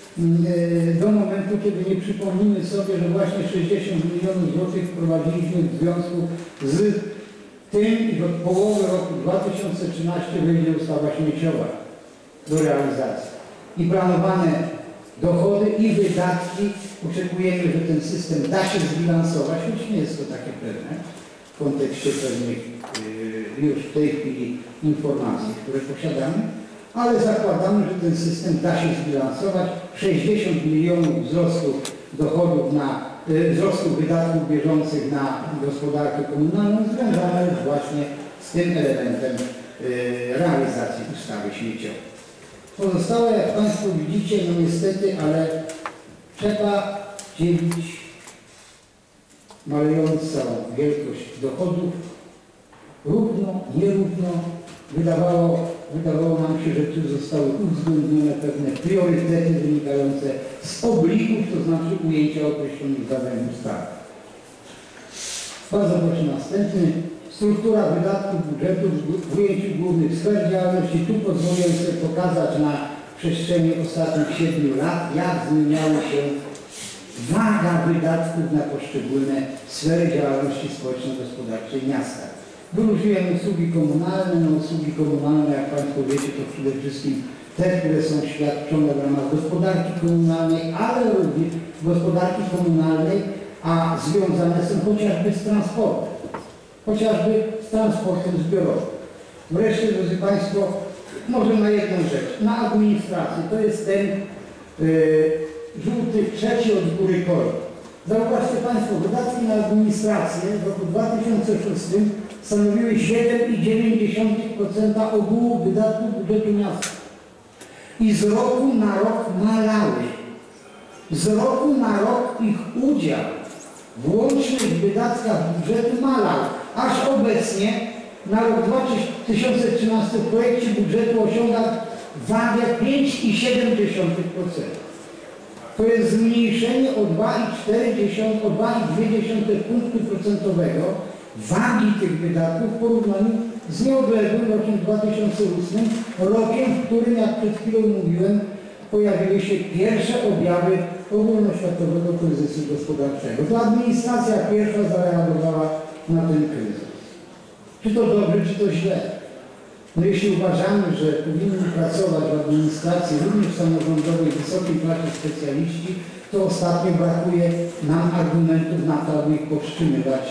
do momentu, kiedy nie przypomnimy sobie, że właśnie sześćdziesiąt milionów złotych wprowadziliśmy w związku z tym i do połowy roku dwa tysiące trzynastego wyjdzie ustawa śmieciowa do realizacji. I planowane dochody i wydatki, oczekujemy, że ten system da się zbilansować, choć nie jest to takie pewne w kontekście pewnych yy, już w tej chwili informacji, które posiadamy, ale zakładamy, że ten system da się zbilansować. sześćdziesiąt milionów wzrostu dochodów na y, wzrostu wydatków bieżących na gospodarkę komunalną związane właśnie z tym elementem y, realizacji ustawy śmieciowej. Pozostałe, jak Państwo widzicie, no niestety, ale trzeba dzielić malejącą wielkość dochodów równo, nierówno. Wydawało, wydawało nam się, że tu zostały uwzględnione pewne priorytety wynikające z oblików, to znaczy ujęcia określonych zadań ustawy. Bardzo proszę następny. Struktura wydatków budżetu w ujęciu głównych sfer działalności. Tu pozwolę sobie pokazać na przestrzeni ostatnich siedmiu lat, jak zmieniało się waga wydatków na poszczególne sfery działalności społeczno-gospodarczej miasta. Wyróżniłem usługi komunalne. No, usługi komunalne, jak Państwo wiecie, to przede wszystkim te, które są świadczone w ramach gospodarki komunalnej, ale również gospodarki komunalnej, a związane są chociażby z transportem. Chociażby z transportem zbiorowym. Wreszcie, drodzy Państwo, może na jedną rzecz. Na administrację. To jest ten yy, żółty, trzeci od góry kolor. Zauważcie Państwo, wydatki na administrację w roku dwa tysiące szóstym stanowiły siedem przecinek dziewięć procent ogółu wydatków budżetu miasta. I z roku na rok malały. Z roku na rok ich udział w łącznych wydatkach budżetu malał. Aż obecnie na rok dwa tysiące trzynasty w projekcie budżetu osiąga wagę pięć przecinek siedem procent. To jest zmniejszenie o dwa przecinek dwa punktu procentowego wagi tych wydatków w porównaniu z nieodległym rokiem dwa tysiące ósmym, rokiem, w którym, jak przed chwilą mówiłem, pojawiły się pierwsze objawy ogólnoświatowego kryzysu gospodarczego. To administracja pierwsza zareagowała na ten kryzys. Czy to dobrze, czy to źle? No jeśli uważamy, że powinni pracować w administracji, również samorządowej, wysokiej klasy specjaliści, to ostatnio brakuje nam argumentów na to, aby ich powstrzymywać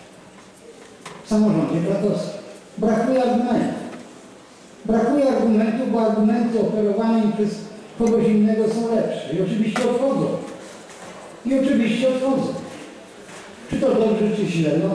w samorządzie krakowskim. Brakuje argumentów. Brakuje argumentów, bo argumenty oferowane im przez kogoś innego są lepsze. I oczywiście odchodzą. I oczywiście odchodzą. Czy to dobrze, czy źle? No,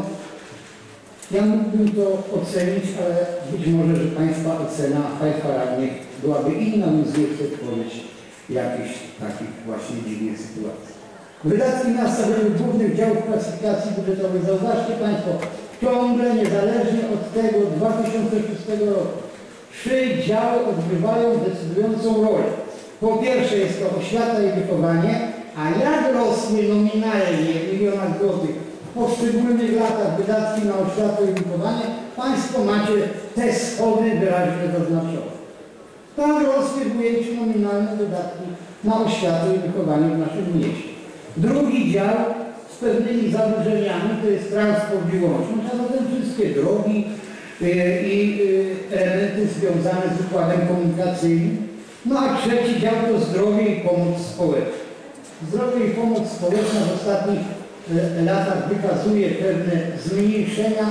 ja mógłbym to ocenić, ale być może, że Państwa ocena, Państwa radnych byłaby inna, więc nie chcę tworzyć jakichś takich właśnie dziwnych sytuacji. Wydatki miasta według głównych działów klasyfikacji budżetowej. Zauważcie Państwo, ciągle, niezależnie od tego dwa tysiące szóstego roku, trzy działy odgrywają decydującą rolę. Po pierwsze jest to oświata i wychowanie, a jak rosły nominalnie w milionach złotych w poszczególnych latach wydatki na oświatę i wychowanie, Państwo macie te schody wyraźnie zaznaczone. Tak rosły w ujęciu nominalne wydatki na oświatę i wychowanie w naszym mieście. Drugi dział z pewnymi zaburzeniami to jest transport i łączność, a zatem wszystkie drogi yy, i yy, elementy związane z układem komunikacyjnym. No a trzeci dział to zdrowie i pomoc społeczna. Zdrowie i pomoc społeczna w ostatnich yy, latach wykazuje pewne zmniejszenia.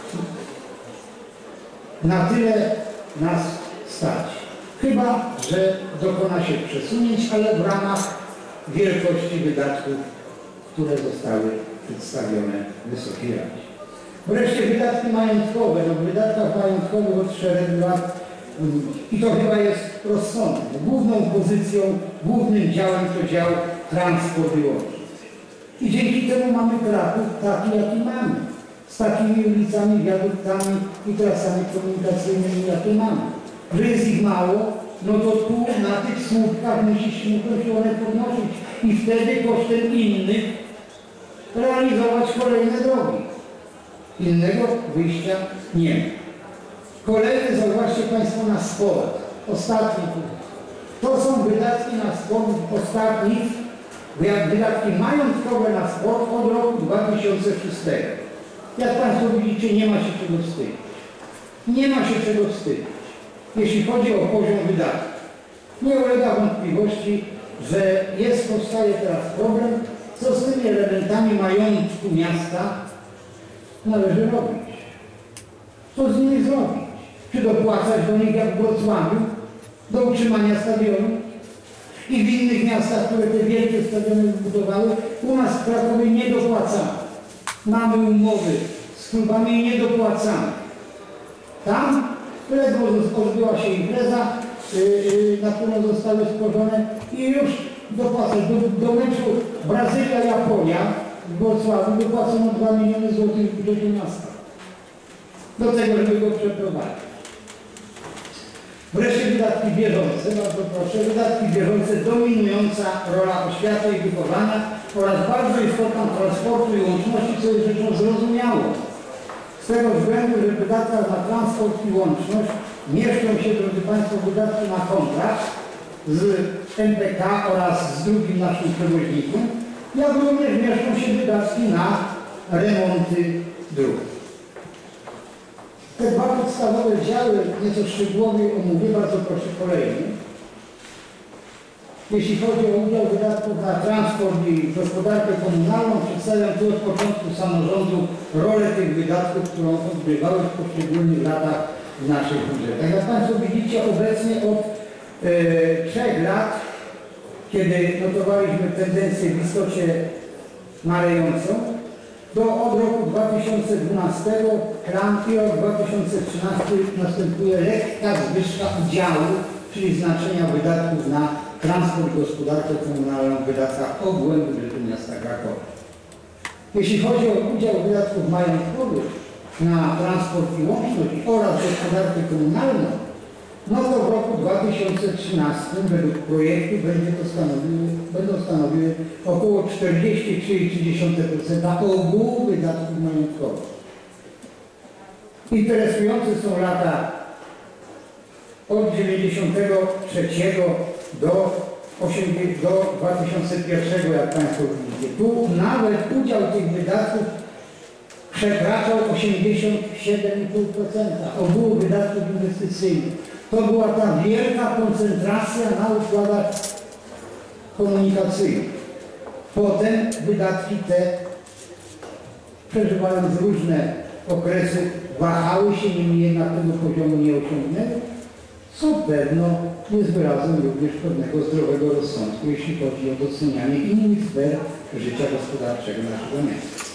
Na tyle nas stać. Chyba że dokona się przesunięć, ale w ramach wielkości wydatków, które zostały przedstawione Wysokiej Radzie. Wreszcie wydatki majątkowe. No, w wydatkach majątkowych od czterech lat i to chyba jest rozsądne. Główną pozycją, głównym działem to dział transport i łączność. I dzięki temu mamy Kraków taki, jaki mamy. Z takimi ulicami, wiaduktami i trasami komunikacyjnymi, jakie mamy. Że jest ich mało, no to tu na tych słupkach musi się one podnosić i wtedy kosztem innych realizować kolejne drogi. Innego wyjścia nie ma. Kolejny, zauważcie Państwo, na sport. Ostatni punkt. To są wydatki na sport ostatnich, wydatki majątkowe na sport od roku dwa tysiące szóstego. Jak Państwo widzicie, nie ma się czego wstydzić. Nie ma się czego wstydzić, jeśli chodzi o poziom wydatków. Nie ulega wątpliwości, że jest, powstaje teraz problem, co z tymi elementami majątku miasta należy robić. Co z nimi zrobić? Czy dopłacać do nich jak w Wrocławiu do utrzymania stadionu? i w innych miastach, które te wielkie stadiony wybudowały, u nas w Krakowie nie dopłacamy. Mamy umowy z klubami i nie dopłacamy. Tam ledwo odbyła się impreza, yy, yy, na którą zostały stworzone i już dopłacać. Do, do meczu Brazylia-Japonia w Wrocławiu wypłacono dwa miliony złotych w budżecie miasta. Do tego, żeby go przeprowadzić. Wreszcie wydatki bieżące, bardzo proszę, wydatki bieżące, dominująca rola oświaty i wychowania oraz bardzo istotna transportu i łączności, co jest rzeczą zrozumiałą. Z tego względu, że w wydatkach na transport i łączność mieszczą się, drodzy Państwo, wydatki na kontrakt z M P K oraz z drugim naszym przewoźnikiem, jak również mieszczą się wydatki na remonty dróg. Te dwa podstawowe działy, nieco szczegółowo omówię, bardzo proszę kolejny. Jeśli chodzi o udział wydatków na transport i gospodarkę komunalną, przedstawiam tu od początku samorządu rolę tych wydatków, którą odgrywały w poszczególnych latach w naszych budżetach. Jak Państwo widzicie, obecnie od e, trzech lat, kiedy notowaliśmy tendencję w istocie malejącą, do od roku dwa tysiące dwunastego plan i rok dwa tysiące trzynasty następuje lekka zwyżka udziału, czyli znaczenia wydatków na transport, gospodarkę komunalną w wydatkach ogółem budżetu miasta Krakowa. Jeśli chodzi o udział wydatków majątkowych na transport i łączność oraz gospodarkę komunalną, no to w roku dwa tysiące trzynastym według projektu będzie to stanowiły, będą stanowiły około czterdzieści trzy przecinek trzy procent ogółu wydatków majątkowych. Interesujące są lata od dziewięćdziesiątego trzeciego do, do dwa tysiące pierwszego, jak Państwo widzicie. Tu nawet udział tych wydatków przekraczał osiemdziesiąt siedem przecinek pięć procent ogółu wydatków inwestycyjnych. To była ta wielka koncentracja na układach komunikacyjnych. Potem wydatki te, przeżywając różne okresy, wahały się, niemniej jednak tego poziomu nie osiągnęły, co pewno jest wyrazem również pewnego zdrowego rozsądku, jeśli chodzi o docenianie innych sfer życia gospodarczego naszego miasta.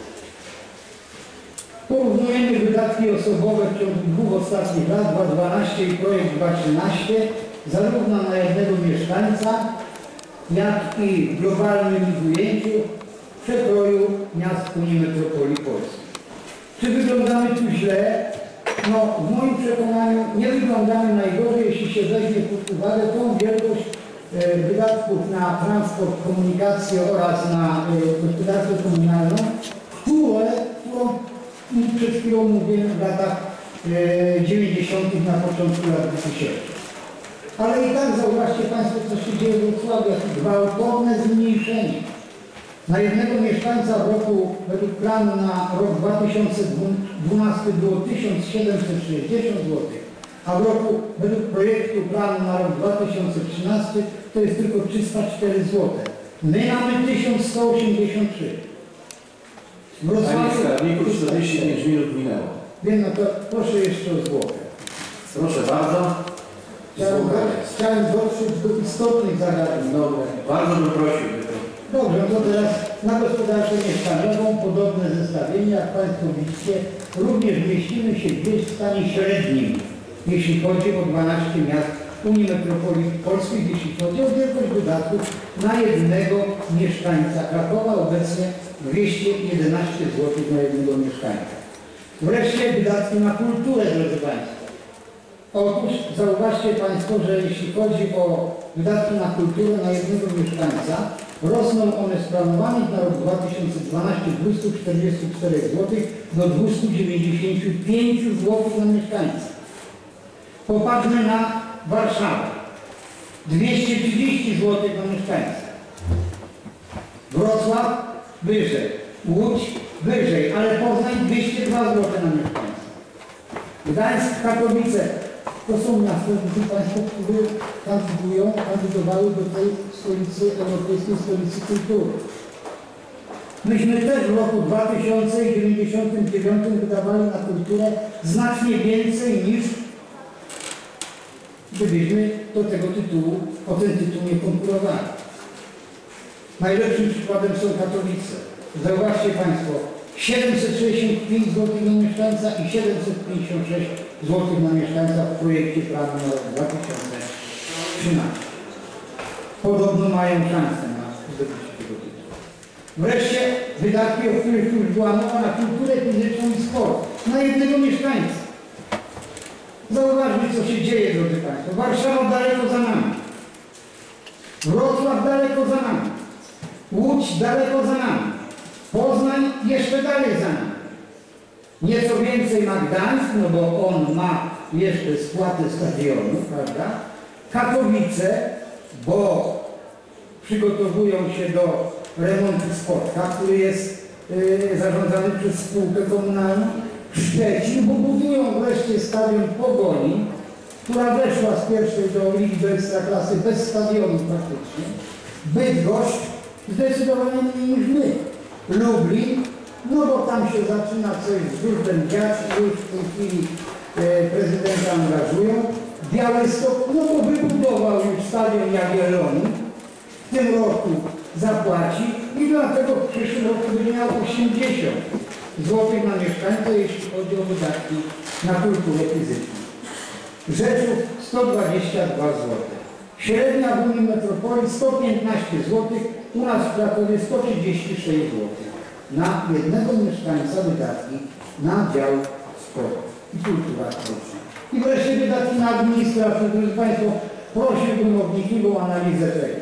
Porównujemy wydatki osobowe w ciągu dwóch ostatnich lat, dwa tysiące dwunastego i projekt dwa tysiące trzynaście, zarówno na jednego mieszkańca, jak i w globalnym ujęciu przekroju miast Unii Metropolii Polskiej. Czy wyglądamy tu źle? No, w moim przekonaniu nie wyglądamy najgorzej, jeśli się weźmie pod uwagę tą wielkość e, wydatków na transport, komunikację oraz na e, gospodarkę komunalną, którą, którą przed chwilą mówiłem w latach e, dziewięćdziesiątych na początku lat dwutysięcznych. Ale i tak zauważcie Państwo, co się dzieje w Wrocławiu, jakie gwałtowne zmniejszenie. Na jednego mieszkańca w roku, według planu na rok dwa tysiące dwunasty było tysiąc siedemset sześćdziesiąt złotych, a w roku według projektu planu na rok dwa tysiące trzynasty to jest tylko trzysta cztery złote. My mamy tysiąc sto osiemdziesiąt trzy. Panie skarbniku, czterdzieści pięć minut minęło. Wiem, no to proszę jeszcze o zwłokę. Proszę bardzo. Chciałem, chciałem dotrzeć do istotnych zagadnień. Dobra. Bardzo bym prosił. Dobrze, no to teraz na gospodarkę mieszkaniową podobne zestawienie, jak Państwo widzicie, również mieścimy się gdzieś w stanie średnim, jeśli chodzi o dwanaście miast Unii Metropolii Polskiej, jeśli chodzi o wielkość wydatków na jednego mieszkańca Krakowa, obecnie dwieście jedenaście złotych na jednego mieszkańca. Wreszcie wydatki na kulturę, drodzy Państwo. Otóż zauważcie Państwo, że jeśli chodzi o wydatki na kulturę na jednego mieszkańca, rosną one z planowanych na rok dwa tysiące dwunasty dwieście czterdzieści cztery złotych do dwieście dziewięćdziesiąt pięć złotych na mieszkańca. Popatrzmy na Warszawę. dwieście trzydzieści złotych na mieszkańca. Wrocław wyżej. Łódź wyżej, ale Poznań dwieście dwa złote na mieszkańca. Gdańsk, Katowice to są miasta, gdzie Państwo, które kandydują, kandydowały do tej stolicy, Europejskiej Stolicy Kultury. Myśmy też w roku dwa tysiące dziewięćdziesiątym dziewiątym wydawali na kulturę znacznie więcej niż gdybyśmy do tego tytułu, o ten tytuł nie konkurowali. Najlepszym przykładem są Katowice. Zauważcie Państwo, siedemset sześćdziesiąt pięć złotych na mieszkańca i siedemset pięćdziesiąt sześć złotych na mieszkańca w projekcie prawnym na rok dwa tysiące trzynasty. Podobno mają szansę na zdobycie tego tytułu. Wreszcie wydatki, o których już była mowa, na kulturę fizyczną i sport. Na jednego mieszkańca. Zauważmy, co się dzieje, drodzy Państwo. Warszawa daleko za nami. Wrocław daleko za nami. Łódź daleko za nami. Poznań jeszcze dalej za nami. Nieco więcej ma Gdańsk, no bo on ma jeszcze spłatę stadionu, prawda? Katowice, bo przygotowują się do remontu Spotka, który jest yy, zarządzany przez spółkę komunalną. Szczecin, bo budują wreszcie stadion Pogoni, która weszła z pierwszej do ligi do Ekstraklasy bez stadionu praktycznie. Bydgoszcz zdecydowanie mniej niż my. Lublin, no bo tam się zaczyna coś z żużlem dziać, już w tej chwili e, prezydenta angażują. Białystok, no bo wybudował już stadion Jagiellonii, w tym roku zapłaci i dlatego w przyszłym roku będzie miał osiemdziesiąt złotych na mieszkańca, jeśli chodzi o wydatki na kulturę fizyczną. Rzeczów sto dwadzieścia dwa złote. Średnia w Unii Metropolii sto piętnaście złotych, u nas w Krakowie sto trzydzieści sześć złotych. Na jednego mieszkańca wydatki na dział sport i kultura fizyczna. I wreszcie wydatki na administrację. Drodzy Państwo, prosiłbym o wnikliwą analizę tego.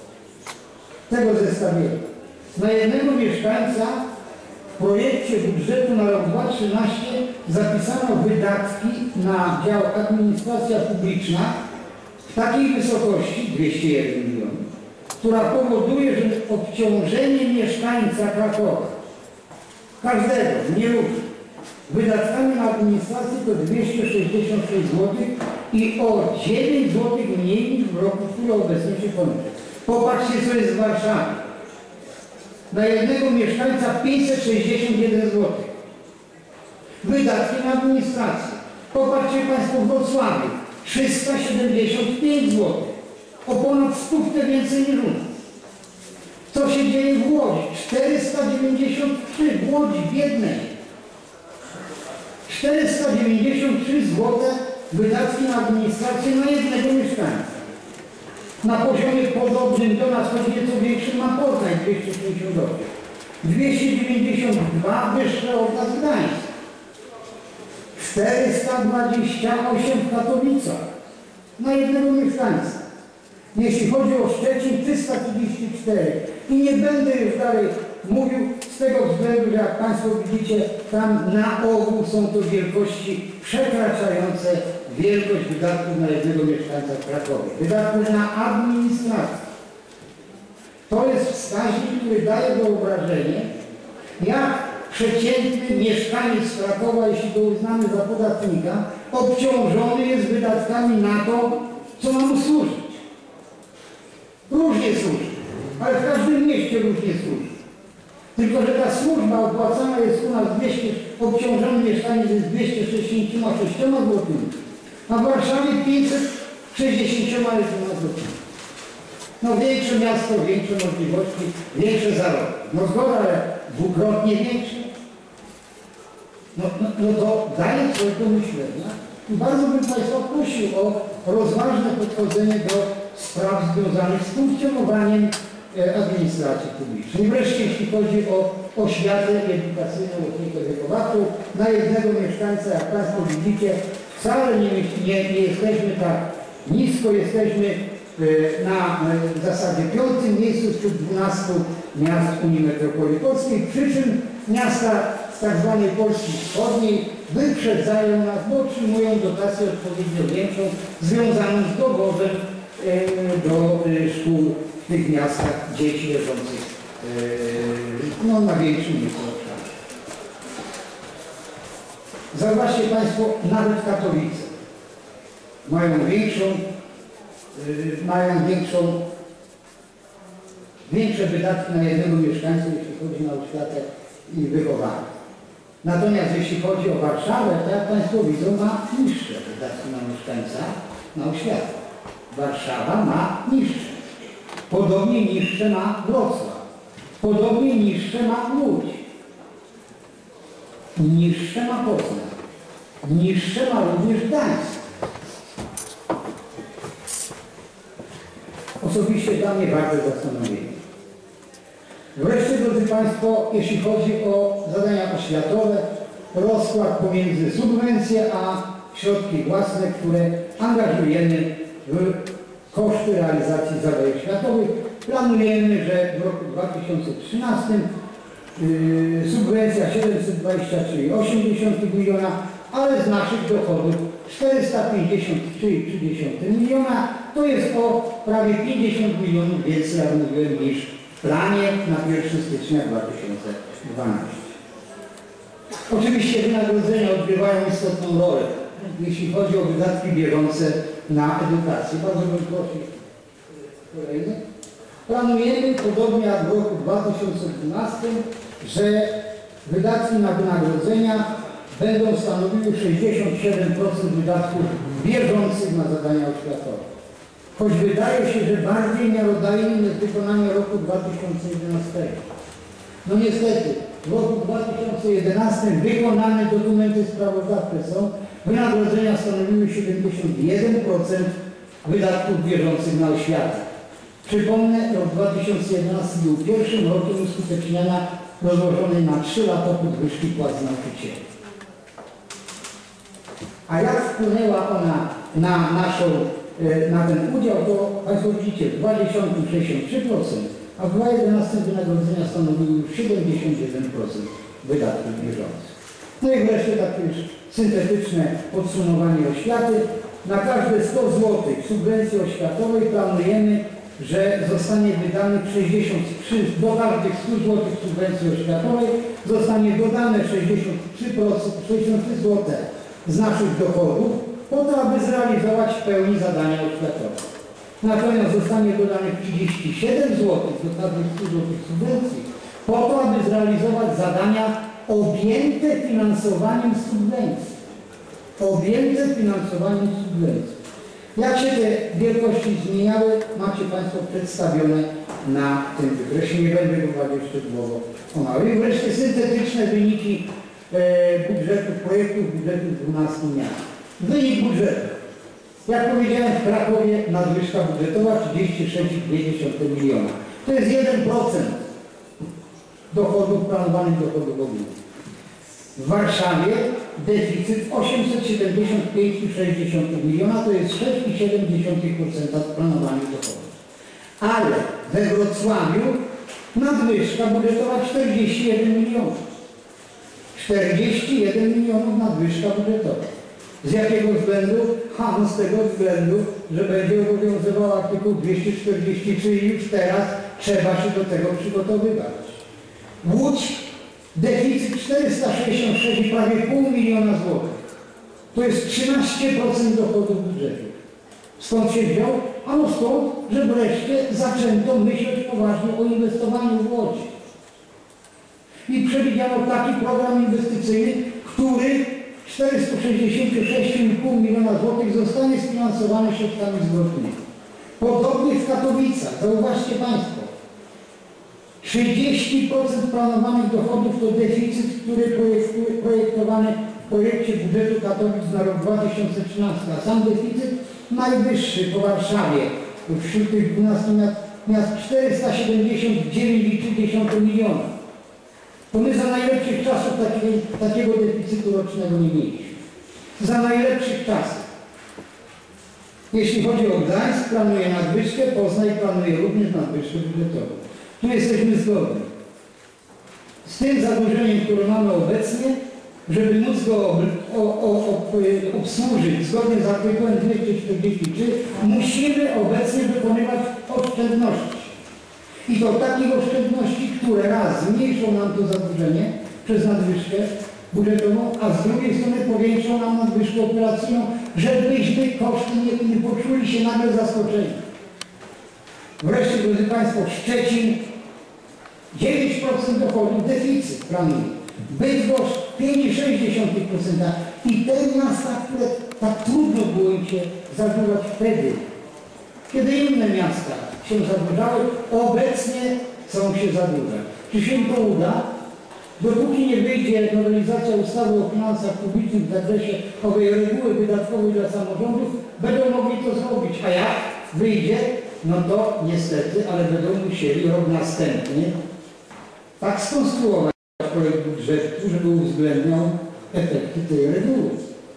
Tego zestawienia. Na jednego mieszkańca w projekcie budżetu na rok dwa tysiące trzynasty zapisano wydatki na dział administracja publiczna w takiej wysokości dwieście jeden milionów, która powoduje, że obciążenie mieszkańca Krakowa, każdego, nie ludzi, wydatkami na administrację to dwieście sześćdziesiąt sześć złotych i o dziewięć złotych mniej niż w roku, który obecnie się kończy. Popatrzcie, co jest w Warszawie. Na jednego mieszkańca pięćset sześćdziesiąt jeden złotych. Wydatki na administrację. Popatrzcie Państwo w Wrocławiu. trzysta siedemdziesiąt pięć złotych. O ponad stówkę więcej niż u nas. Co się dzieje w Łodzi? czterysta dziewięćdziesiąt trzy w Łodzi, w jednej. czterysta dziewięćdziesiąt trzy złote wydatki na administrację na jednego mieszkańca. Na poziomie podobnym do nas, choć nieco większym ma Poznań, dwieście pięćdziesiąt osiem. dwieście dziewięćdziesiąt dwa wyższe od nas Gdańsk. czterysta dwadzieścia osiem w Katowicach na jednego mieszkańca. Jeśli chodzi o Szczecin, trzysta trzydzieści cztery. I nie będę już dalej mówił z tego względu, że jak Państwo widzicie, tam na ogół są to wielkości przekraczające wielkość wydatków na jednego mieszkańca w Krakowie. Wydatków na administrację. To jest wskaźnik, który daje wyobrażenie, jak przeciętny mieszkaniec Krakowa, jeśli go uznamy za podatnika, obciążony jest wydatkami na to, co ma mu służyć. Różnie służy, ale w każdym mieście różnie służy. Tylko że ta służba opłacana jest u nas dwieście, obciążony mieszkaniec jest dwieście sześćdziesiąt sześć złotych, a w Warszawie pięćset sześćdziesiąt jeden złotych. No większe miasto, większe możliwości, większe zarobki. No zgoda, ale dwukrotnie większe. No, no, no to daje coś do myślenia i bardzo bym Państwa prosił o rozważne podchodzenie do spraw związanych z funkcjonowaniem e, administracji publicznej. Wreszcie jeśli chodzi o oświatę edukacyjną, opiekę wychowawczą, na jednego mieszkańca, jak Państwo widzicie, wcale nie, nie, nie jesteśmy tak nisko, jesteśmy e, na e, zasadzie piątym miejscu wśród dwunastu miast Unii Metropolitowskiej, przy czym miasta z tak zwanej Polski Wschodniej wyprzedzają nas, bo otrzymują dotację odpowiednio większą, związaną z dowozem do szkół w tych miastach dzieci leżących no, na większym nieco obszarze. Zauważcie Państwo, nawet Katowice mają większą, mają większą, większe wydatki na jednego mieszkańca, jeśli chodzi na oświatę i wychowanie. Natomiast jeśli chodzi o Warszawę, to jak Państwo widzą, ma niższe wydatki na mieszkańca na oświatę. Warszawa ma niższe. Podobnie niższe ma Wrocław. Podobnie niższe ma Łódź. Niższe ma Poznań. Niższe ma również Gdańsk. Osobiście dla mnie warte zastanowienie. Wreszcie, drodzy Państwo, jeśli chodzi o zadania oświatowe, rozkład pomiędzy subwencje a środki własne, które angażujemy w koszty realizacji zadań oświatowych. Planujemy, że w roku dwa tysiące trzynastym yy, subwencja siedemset dwadzieścia trzy przecinek osiem miliona, ale z naszych dochodów czterysta pięćdziesiąt trzy przecinek trzy miliona, to jest o prawie pięćdziesiąt milionów więcej, jak mówiłem, niż w planie na pierwszego stycznia dwa tysiące dwunastego. Oczywiście wynagrodzenia odgrywają istotną rolę, jeśli chodzi o wydatki bieżące na edukację. Bardzo bym prosił. Kolejny. Planujemy, podobnie jak w roku dwa tysiące dwunastym, że wydatki na wynagrodzenia będą stanowiły sześćdziesiąt siedem procent wydatków bieżących na zadania oświatowe. Choć wydaje się, że bardziej miarodajnym jest wykonanie roku dwa tysiące jedenastego. No niestety, w roku dwa tysiące jedenastym wykonane dokumenty sprawozdawcze są, wynagrodzenia stanowiły siedemdziesiąt jeden procent wydatków bieżących na oświatę. Przypomnę, rok dwa tysiące jedenasty był pierwszym rokiem uskuteczniania rozłożonej na trzy lata podwyżki płac nauczycieli. A jak wpłynęła ona na naszą, na ten udział, to Państwo widzicie, w dwa tysiące dziesiątym sześćdziesiąt trzy procent, a w dwa tysiące jedenastym wynagrodzenia stanowiły już siedemdziesiąt jeden procent wydatków bieżących. No i wreszcie takie już syntetyczne podsumowanie oświaty. Na każde sto złotych subwencji oświatowej planujemy, że zostanie wydanych sześćdziesiąt trzy, do każdych stu złotych subwencji oświatowej zostanie dodane sześćdziesiąt trzy złote z naszych dochodów, po to, aby zrealizować w pełni zadania oświatowe. Natomiast zostanie dodanych trzydzieści siedem złotych do każdych stu złotych subwencji, po to, aby zrealizować zadania objęte finansowaniem subwencji. Objęte finansowaniem subwencji. Jak się te wielkości zmieniały, macie Państwo przedstawione na tym wykresie. Nie będę uwagi szczegółowo omawiał. I wreszcie syntetyczne wyniki e, budżetów, projektów budżetu dwunastu miast. Wynik budżetu. Jak powiedziałem, w Krakowie nadwyżka budżetowa trzydzieści sześć przecinek dwa miliona. To jest jeden procent dochodów, planowanych dochodów ogólnych. W Warszawie deficyt osiemset siedemdziesiąt pięć przecinek sześć miliona, to jest sześć przecinek siedem procent planowanych dochodów. Ale we Wrocławiu nadwyżka budżetowa czterdzieści jeden milionów. czterdzieści jeden milionów nadwyżka budżetowa. Z jakiego względu? Ha, no z tego względu, że będzie obowiązywał artykuł dwieście czterdzieści trzy i już teraz trzeba się do tego przygotowywać. Łódź, deficyt czterysta sześćdziesiąt sześć, prawie pół miliona złotych. To jest trzynaście procent dochodów budżetu. Skąd się wziął? Ano stąd, że wreszcie zaczęto myśleć poważnie o inwestowaniu w Łodzi. I przewidziano taki program inwestycyjny, który czterysta sześćdziesiąt sześć i pół miliona złotych zostanie sfinansowany środkami zwrotnymi. Podobnie w Katowicach, zauważcie Państwo, trzydzieści procent planowanych dochodów to deficyt, który projektowany w projekcie budżetu Katowic na rok dwa tysiące trzynasty, a sam deficyt najwyższy po Warszawie, wśród tych dwunastu miast, miast czterysta siedemdziesiąt dziewięć przecinek trzy miliona. To my za najlepszych czasów takiego, takiego deficytu rocznego nie mieliśmy. Za najlepszych czasów. Jeśli chodzi o Gdańsk, planuje nadwyżkę, Poznań planuje również nadwyżkę budżetową. Tu jesteśmy zgodni. Z tym zadłużeniem, które mamy obecnie, żeby móc go o, o, o, obsłużyć zgodnie z artykułem dwieście czterdzieści trzy, musimy obecnie wykonywać oszczędności. I to takich oszczędności, które raz zmniejszą nam to zadłużenie przez nadwyżkę budżetową, a z drugiej strony powiększą nam nadwyżkę operacyjną, żebyśmy koszty nie, nie poczuli się nagle zaskoczeni. Wreszcie, drodzy Państwo, Szczecin dziewięć procent dochodów, deficyt planuje. Bydgoszcz pięć przecinek sześć procent. I te miasta, które tak trudno było im się zadłużać wtedy, kiedy inne miasta się zadłużały, obecnie chcą się zadłużać. Czy się im to uda? Dopóki nie wyjdzie nowelizacja ustawy o finansach publicznych w zakresie owej reguły wydatkowej dla samorządów, będą mogli to zrobić. A jak wyjdzie, no to niestety, ale będą musieli rok następny tak skonstruować projekt budżetu, żeby uwzględniał efekty tej reguły.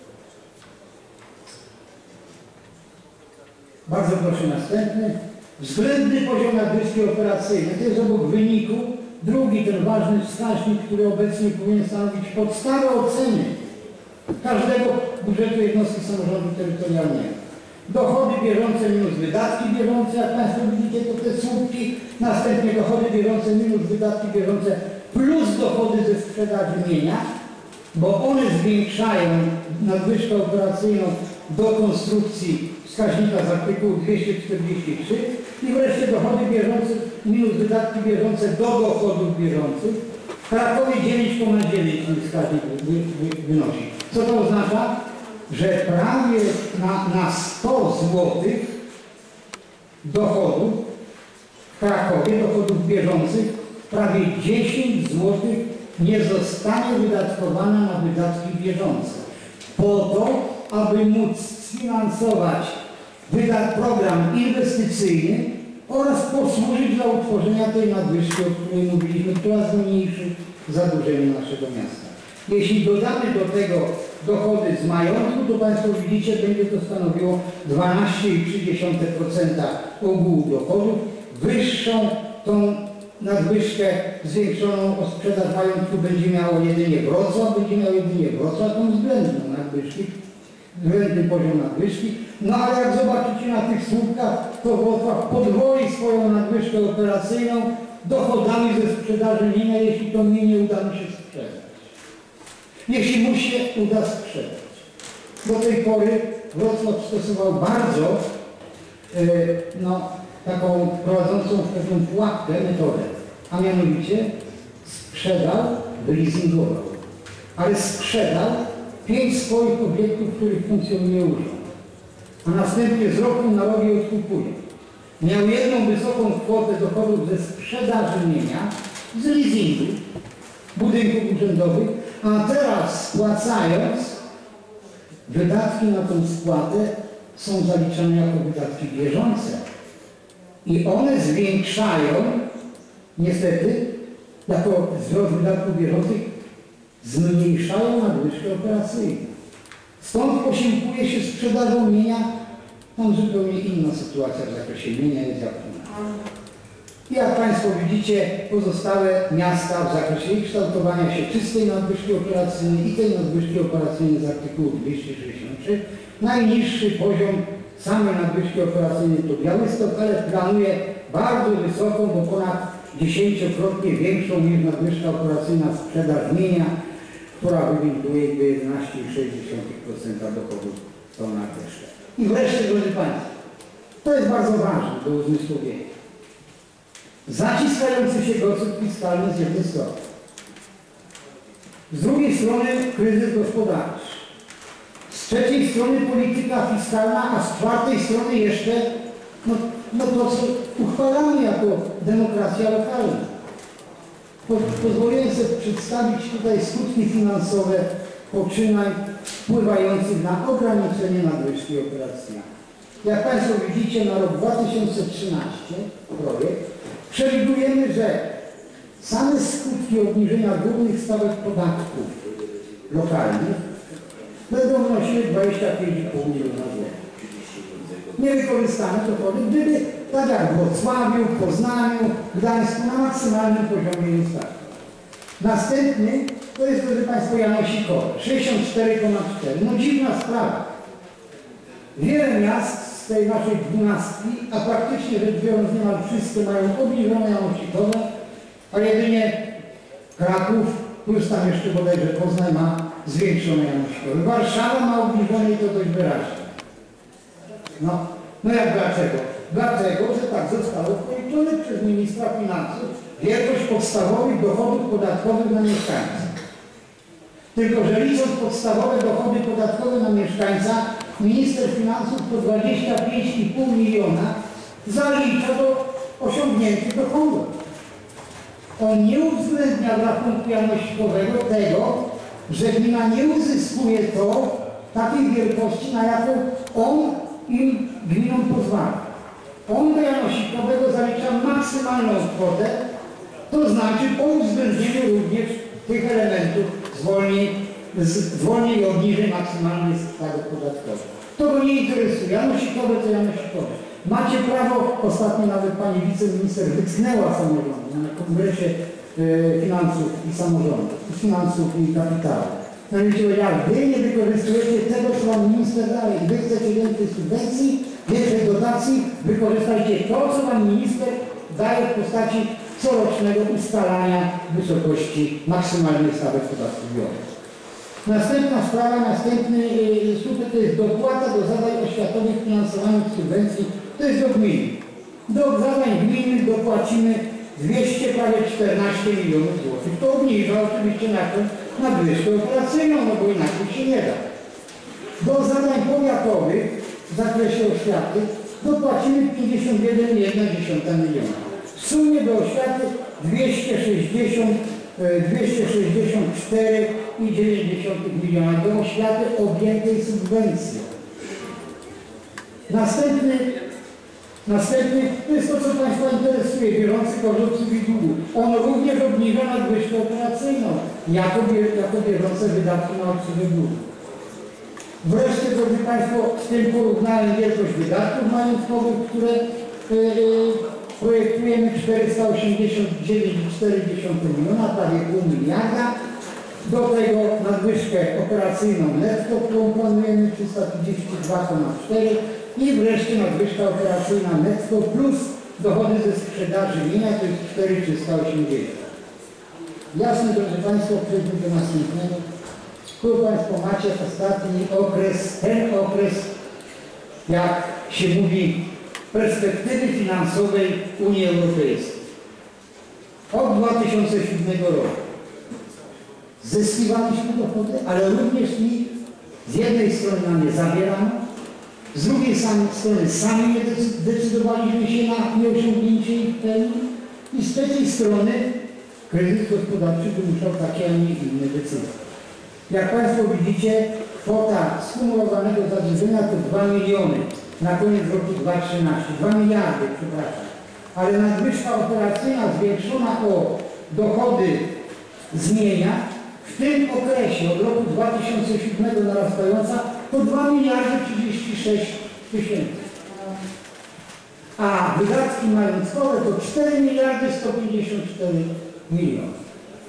Bardzo proszę następny. Względny poziom nadwyżki operacyjnej. To jest obok wyniku drugi ten ważny wskaźnik, który obecnie powinien stanowić podstawę oceny każdego budżetu jednostki samorządu terytorialnego. Dochody bieżące minus wydatki bieżące, jak Państwo widzicie, to te słupki, następnie dochody bieżące minus wydatki bieżące plus dochody ze sprzedaży mienia, bo one zwiększają nadwyżkę operacyjną do konstrukcji wskaźnika z artykułu dwieście czterdzieści trzy i wreszcie dochody bieżące minus wydatki bieżące do dochodów bieżących. W Krakowie dziewięć przecinek dziewięć ten wskaźnik wy, wy, wynosi. Co to oznacza? Że prawie na, na sto złotych dochodów w Krakowie, dochodów bieżących, prawie dziesięć złotych nie zostanie wydatkowane na wydatki bieżące. Po to, aby móc sfinansować wydat program inwestycyjny oraz posłużyć dla utworzenia tej nadwyżki, o której mówiliśmy, która zmniejszy zadłużenie naszego miasta. Jeśli dodamy do tego dochody z majątku, to Państwo widzicie, będzie to stanowiło dwanaście przecinek trzy procent ogółu dochodów. Wyższą tą nadwyżkę zwiększoną o sprzedaż majątku będzie miało jedynie Wrocław, będzie miał jedynie Wrocław tą względną nadwyżki, względny poziom nadwyżki. No ale jak zobaczycie na tych słupkach, to Wrocław podwoi swoją nadwyżkę operacyjną dochodami ze sprzedaży mienia, jeśli to mienie uda mu się sprzedać. Jeśli mu się uda sprzedać. Do tej pory Wrocław stosował bardzo yy, no, taką prowadzącą w pewną pułapkę metodę, a mianowicie sprzedał, wyleasingował, ale sprzedał pięć swoich obiektów, w których funkcjonuje urząd, a następnie z roku na rok je odkupuje. Miał jedną wysoką kwotę dochodów ze sprzedaży mienia, z leasingu budynków urzędowych, a teraz spłacając, wydatki na tą spłatę są zaliczane jako wydatki bieżące. I one zwiększają, niestety, jako wzrost wydatków bieżących, zmniejszają nadwyżkę operacyjną. Stąd posiłkuje się sprzedażą mienia, tam zupełnie inna sytuacja w zakresie mienia jest jak I jak Państwo widzicie, pozostałe miasta w zakresie ich kształtowania się czystej nadwyżki operacyjnej i tej nadwyżki operacyjnej z artykułu dwieście sześćdziesiąt trzy. Najniższy poziom samej nadwyżki operacyjnej to Białystok, ale planuje bardzo wysoką, bo ponad dziesięciokrotnie większą niż nadwyżka operacyjna sprzedaż mienia, która wywinduje jedenaście przecinek sześć procent dochodów tą nadwyżkę. I wreszcie, drodzy Państwo, to jest bardzo ważne do uzmysłowienia. Zaciskający się gocyk fiskalny z jednej strony. Z drugiej strony kryzys gospodarczy. Z trzeciej strony polityka fiskalna, a z czwartej strony jeszcze no, no to, co uchwalamy jako demokracja lokalna. Po, pozwolę sobie przedstawić tutaj skutki finansowe poczynań wpływających na ograniczenie nadwyżki operacyjnej. Jak Państwo widzicie, na rok dwa tysiące trzynasty projekt przewidujemy, że same skutki obniżenia głównych stawek podatków lokalnych będą wnosiły dwadzieścia pięć i pół miliona złotych. Niewykorzystane dochody, gdyby, tak jak w Wrocławiu, Poznaniu, Gdańsku, na maksymalnym poziomie inflacji. Następny to jest, drodzy Państwo, Janosikowe, sześćdziesiąt cztery przecinek cztery. No dziwna sprawa. Wiele miast z tej naszej dwunastki, a praktycznie rzecz biorąc niemal wszystkie mają obniżone janosikowe, a jedynie Kraków, plus tam jeszcze bodajże Poznań ma zwiększone janosikowe. Warszawa ma obniżone i to dość wyraźnie. No, no jak dlaczego? Dlatego, że tak zostało policzone przez ministra finansów wielkość podstawowych dochodów podatkowych na mieszkańca. Tylko że licząc podstawowe dochody podatkowe na mieszkańca, minister finansów to dwadzieścia pięć i pół miliona zalicza do osiągniętych dochodów. On nie uwzględnia w rachunku janosикowego tego, że gmina nie uzyskuje to takiej wielkości, na jaką on im gminom pozwala. On do janosikowego zalicza maksymalną kwotę, to znaczy po uwzględnieniu również tych elementów zwolnień, zwolnień i obniżeń maksymalnych stawek podatkowych. To go nie interesuje. Janosikowe to janosikowe. Macie prawo, ostatnio nawet pani wiceminister wytknęła samorządy na kongresie e, finansów i samorządów, finansów i kapitału. Mianowicie powiedziała, wy nie wykorzystujecie tego, co wam minister daje. Wy chcecie więcej subwencji, więcej dotacji, wykorzystajcie to, co wam minister daje w postaci corocznego ustalania wysokości maksymalnych stawek podatku biorąc. Następna sprawa, następny yy, słupek to jest dopłata do zadań oświatowych finansowanych z subwencji, to jest do gminy. Do zadań gminnych dopłacimy dwieście, prawie czternaście milionów złotych. To obniża oczywiście na to nadwyżkę operacyjną, no bo inaczej się nie da. Do zadań powiatowych w zakresie oświaty dopłacimy pięćdziesiąt jeden i jedna dziesiąta miliona. W sumie do oświaty dwieście sześćdziesiąt, dwieście sześćdziesiąt cztery i dziewięć miliona do oświaty objętej subwencją. Następny, następny to jest to, co Państwa interesuje, bieżący koszt obsługi długu. On również obniża nadwyżkę operacyjną jako, jako bieżące wydatki na obsługę długu. Wreszcie, drodzy Państwo, z tym porównałem wielkość wydatków majątkowych, które yy, yy, projektujemy czterysta osiemdziesiąt dziewięć i cztery dziesiąte miliona, prawie pół miliarda. Do tego nadwyżkę operacyjną netto, którą planujemy trzysta trzydzieści dwa przecinek cztery i wreszcie nadwyżka operacyjna netto plus dochody ze sprzedaży wina to jest cztery tysiące trzysta osiemdziesiąt. Jasne, drodzy Państwo, przejdźmy do następnego. Tu Państwo macie ostatni okres, ten okres, jak się mówi, perspektywy finansowej Unii Europejskiej. Od dwa tysiące siódmego roku zyskiwaliśmy dochody, ale również i z jednej strony nam je zabierano, z drugiej strony sami nie decydowaliśmy się na nieosiągnięcie ich pełni i z trzeciej strony kryzys gospodarczy wymuszał takie, a nie inne decyzje. Jak Państwo widzicie, kwota skumulowanego zadłużenia to dwa miliony na koniec roku dwa tysiące trzynastego, dwa miliardy, przepraszam. Ale nadwyżka operacyjna zwiększona o dochody zmienia w tym okresie od roku dwa tysiące siódmego narastająca to dwa miliardy trzydzieści sześć tysięcy. A wydatki majątkowe to cztery miliardy sto pięćdziesiąt cztery miliony.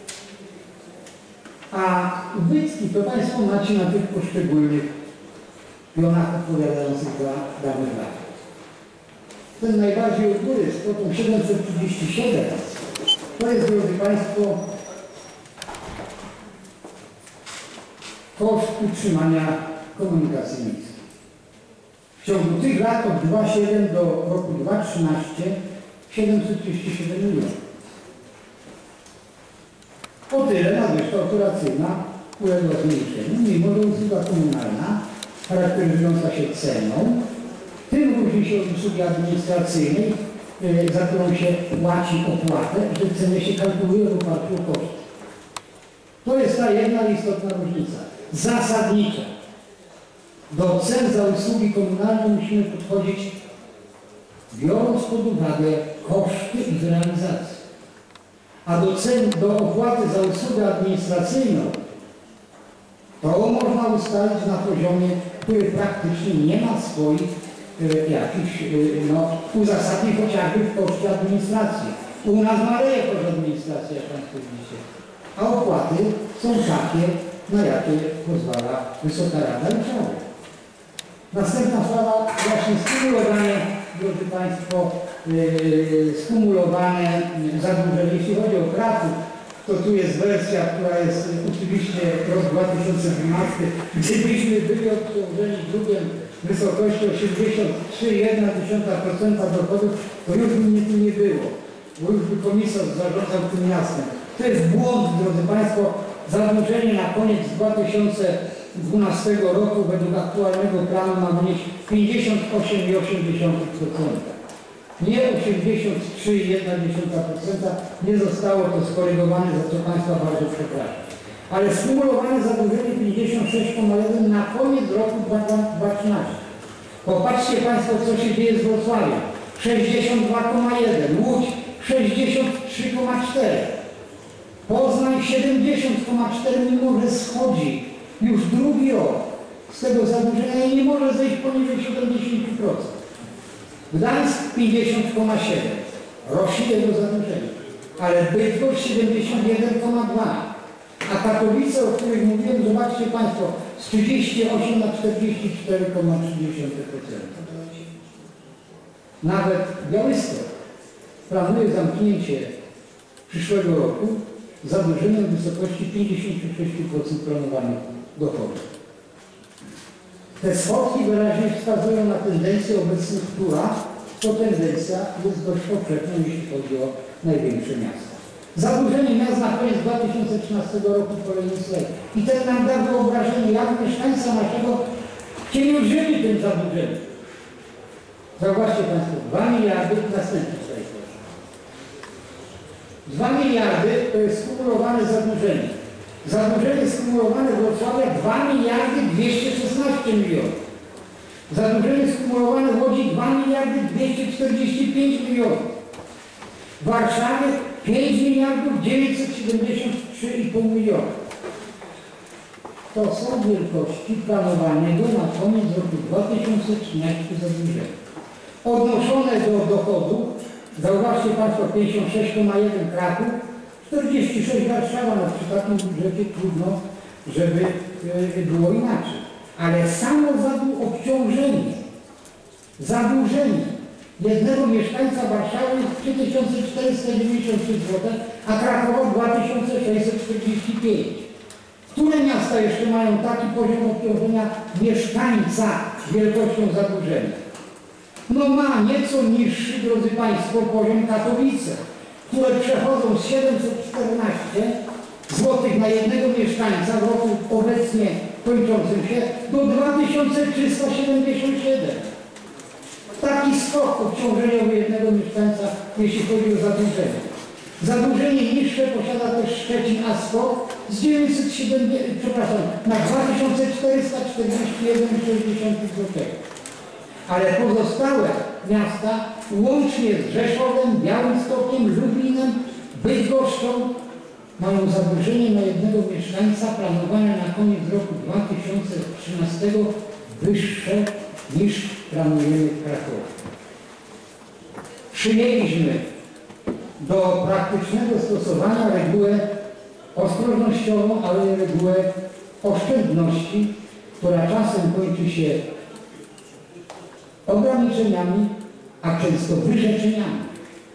A ubytki to Państwo macie na tych poszczególnych pionach odpowiadających za dane lat. Ten najbardziej od góry z kwotą siedemset trzydzieści siedem to jest, drodzy Państwo, koszt utrzymania komunikacji miejskiej. W ciągu tych lat od dwa tysiące siódmego do roku dwa tysiące trzynastego siedemset trzydzieści siedem milionów. O tyle nadwyżka operacyjna uległa zmniejszeniu, mimo że usługa komunalna charakteryzująca się ceną, tym różni się od usługi administracyjnej, yy, za którą się płaci opłatę, że cenę się kalkuluje w oparciu o koszty. To jest ta jedna istotna różnica, zasadnicza. Do cen za usługi komunalne musimy podchodzić, biorąc pod uwagę koszty ich realizacji. A do cen, do opłaty za usługę administracyjną, to można ustalić na poziomie, który praktycznie nie ma swoich e, jakichś e, no, uzasadnień, chociażby w koszcie administracji. U nas maleje koszt administracji, jak Państwo widzicie. A opłaty są takie, na jakie pozwala Wysoka Rada i Prawo. Następna sprawa, właśnie skumulowanie, drodzy Państwo, yy, skumulowane zadłużenie. Jeśli chodzi o Kraków, to tu jest wersja, która jest oczywiście rok dwa tysiące dwunasty. Gdybyśmy byli obciążeni długiem wysokości osiemdziesiąt trzy przecinek jedna procent dochodów, to już by mnie tu nie było, bo już by komisarz zarządzał tym miastem. To jest błąd, drodzy Państwo, zadłużenie na koniec dwa tysiące dwunastego roku według aktualnego planu ma wynieść pięćdziesiąt osiem przecinek osiem procent. Nie osiemdziesiąt trzy przecinek jedna procent, nie zostało to skorygowane, za co Państwa bardzo przepraszam. Ale skumulowane zadłużenie pięćdziesiąt sześć przecinek jeden na koniec roku dwa tysiące trzynastego. Popatrzcie Państwo, co się dzieje z Wrocławiem. sześćdziesiąt dwa przecinek jeden, Łódź sześćdziesiąt trzy przecinek cztery, Poznań siedemdziesiąt przecinek cztery, mimo że schodzi już drugi rok z tego zadłużenia i nie może zejść poniżej siedemdziesiąt procent. Gdańsk pięćdziesiąt przecinek siedem, rośnie jego zadłużenie, ale Bydgoszcz siedemdziesiąt jeden przecinek dwa, a Katowice, o których mówiłem, zobaczcie Państwo, z trzydziestu ośmiu na czterdzieści cztery przecinek trzy procent. Nawet Białystok planuje zamknięcie przyszłego roku zadłużeniem w wysokości pięćdziesiąt sześć procent planowanych dochodów. Te schodki wyraźnie wskazują na tendencję obecną, która to tendencja jest dość powszechna, jeśli chodzi o największe miasta. Zadłużenie miast na koniec dwa tysiące trzynastego roku kolejny slajd. I ten nam da wyobrażenie, jak mieszkańca naszego ciemiężyli tym zadłużeniem. Zauważcie Państwo, dwa miliardy, następny slajd. dwa miliardy to jest skumulowane zadłużenie. Zadłużenie skumulowane Wrocławia dwa miliardy dwieście szesnaście milionów. Zadłużenie skumulowane w Łodzi dwa miliardy dwieście czterdzieści pięć milionów. W Warszawie pięć miliardów dziewięćset siedemdziesiąt trzy i pół miliona. To są wielkości planowanego na koniec roku dwa tysiące trzynastego zadłużenia. Odnoszone do dochodu, zauważcie Państwo, pięćdziesiąt sześć przecinek jeden Kraków, czterdzieści sześć Warszawa, no przy takim budżecie trudno, żeby y, było inaczej. Ale samo obciążenie, zadłużenie jednego mieszkańca Warszawy jest trzy tysiące czterysta dziewięćdziesiąt trzy złote, a Krakowa dwa tysiące sześćset czterdzieści pięć. Które miasta jeszcze mają taki poziom obciążenia mieszkańca wielkością zadłużenia? No ma nieco niższy, drodzy Państwo, poziom Katowice, które przechodzą z siedemset czternaście złotych na jednego mieszkańca w roku obecnie kończącym się do dwa tysiące trzysta siedemdziesiąt siedem. Taki skok obciążeniowy jednego mieszkańca, jeśli chodzi o zadłużenie. Zadłużenie niższe posiada też Szczecin, a skok z dziewięćset siedemdziesiąt, przepraszam, na dwa tysiące czterysta czterdzieści jeden przecinek sześć złotych. Ale pozostałe miasta, łącznie z Rzeszowem, Białymstokiem, Lublinem, Bydgoszczą, mają zadłużenie na jednego mieszkańca planowane na koniec roku dwa tysiące trzynastego wyższe niż planujemy w Krakowie. Przyjęliśmy do praktycznego stosowania regułę ostrożnościową, ale regułę oszczędności, która czasem kończy się ograniczeniami, a często wyrzeczeniami.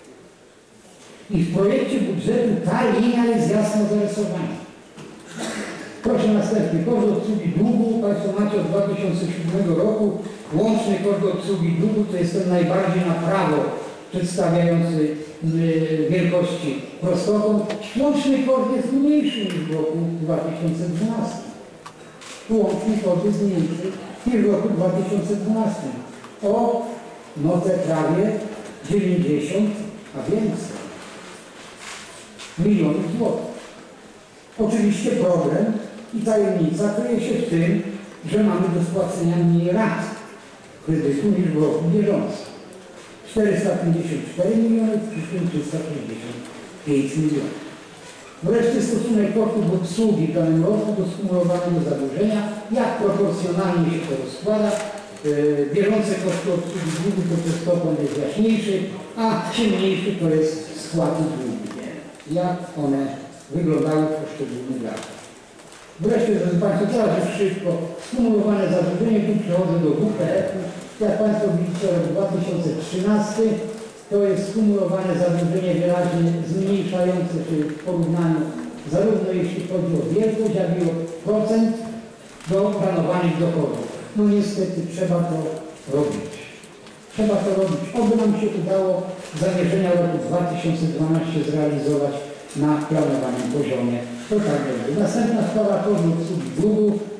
I w projekcie budżetu ta linia jest jasno zarysowana. Proszę następnie, koszt obsługi długu, Państwo macie od dwa tysiące siódmego roku, łączny koszt obsługi długu to jest ten najbardziej na prawo przedstawiający y, wielkości prostokąt. Łączny koszt jest mniejszy niż w roku dwa tysiące dwunastym. Łączny koszt jest mniejszy niż w roku dwa tysiące dwunastym. O notę prawie dziewięćdziesiąt, a więcej milionów złotych. Oczywiście problem i tajemnica kryje się w tym, że mamy do spłacenia mniej rat kredytu niż w roku bieżącym. czterysta pięćdziesiąt cztery miliony, w przyszłym trzysta sześćdziesiąt pięć milionów. Wreszcie stosunek kosztów obsługi w danym roku do skumulowanego zadłużenia, jak proporcjonalnie się to rozkłada. Yy, bieżące koszty obsługi długu to ten stopą jest jaśniejszy, a ciemniejszy to jest spłaty długu. Jak one wyglądały w poszczególnych latach. Wreszcie, drodzy Państwo, teraz już szybko skumulowane zadłużenie, tu przechodzę do W P F-u. Jak Państwo widzicie, rok dwa tysiące trzynasty to jest skumulowane zadłużenie wyraźnie zmniejszające się w porównaniu zarówno jeśli chodzi o wielkość, jak i o procent do planowanych dochodów. No niestety trzeba to robić. Trzeba to robić. Oby nam się udało zamierzenia roku dwa tysiące dwunastego zrealizować na planowanym poziomie. To tak będzie. Następna sprawa koszt obsługi długu.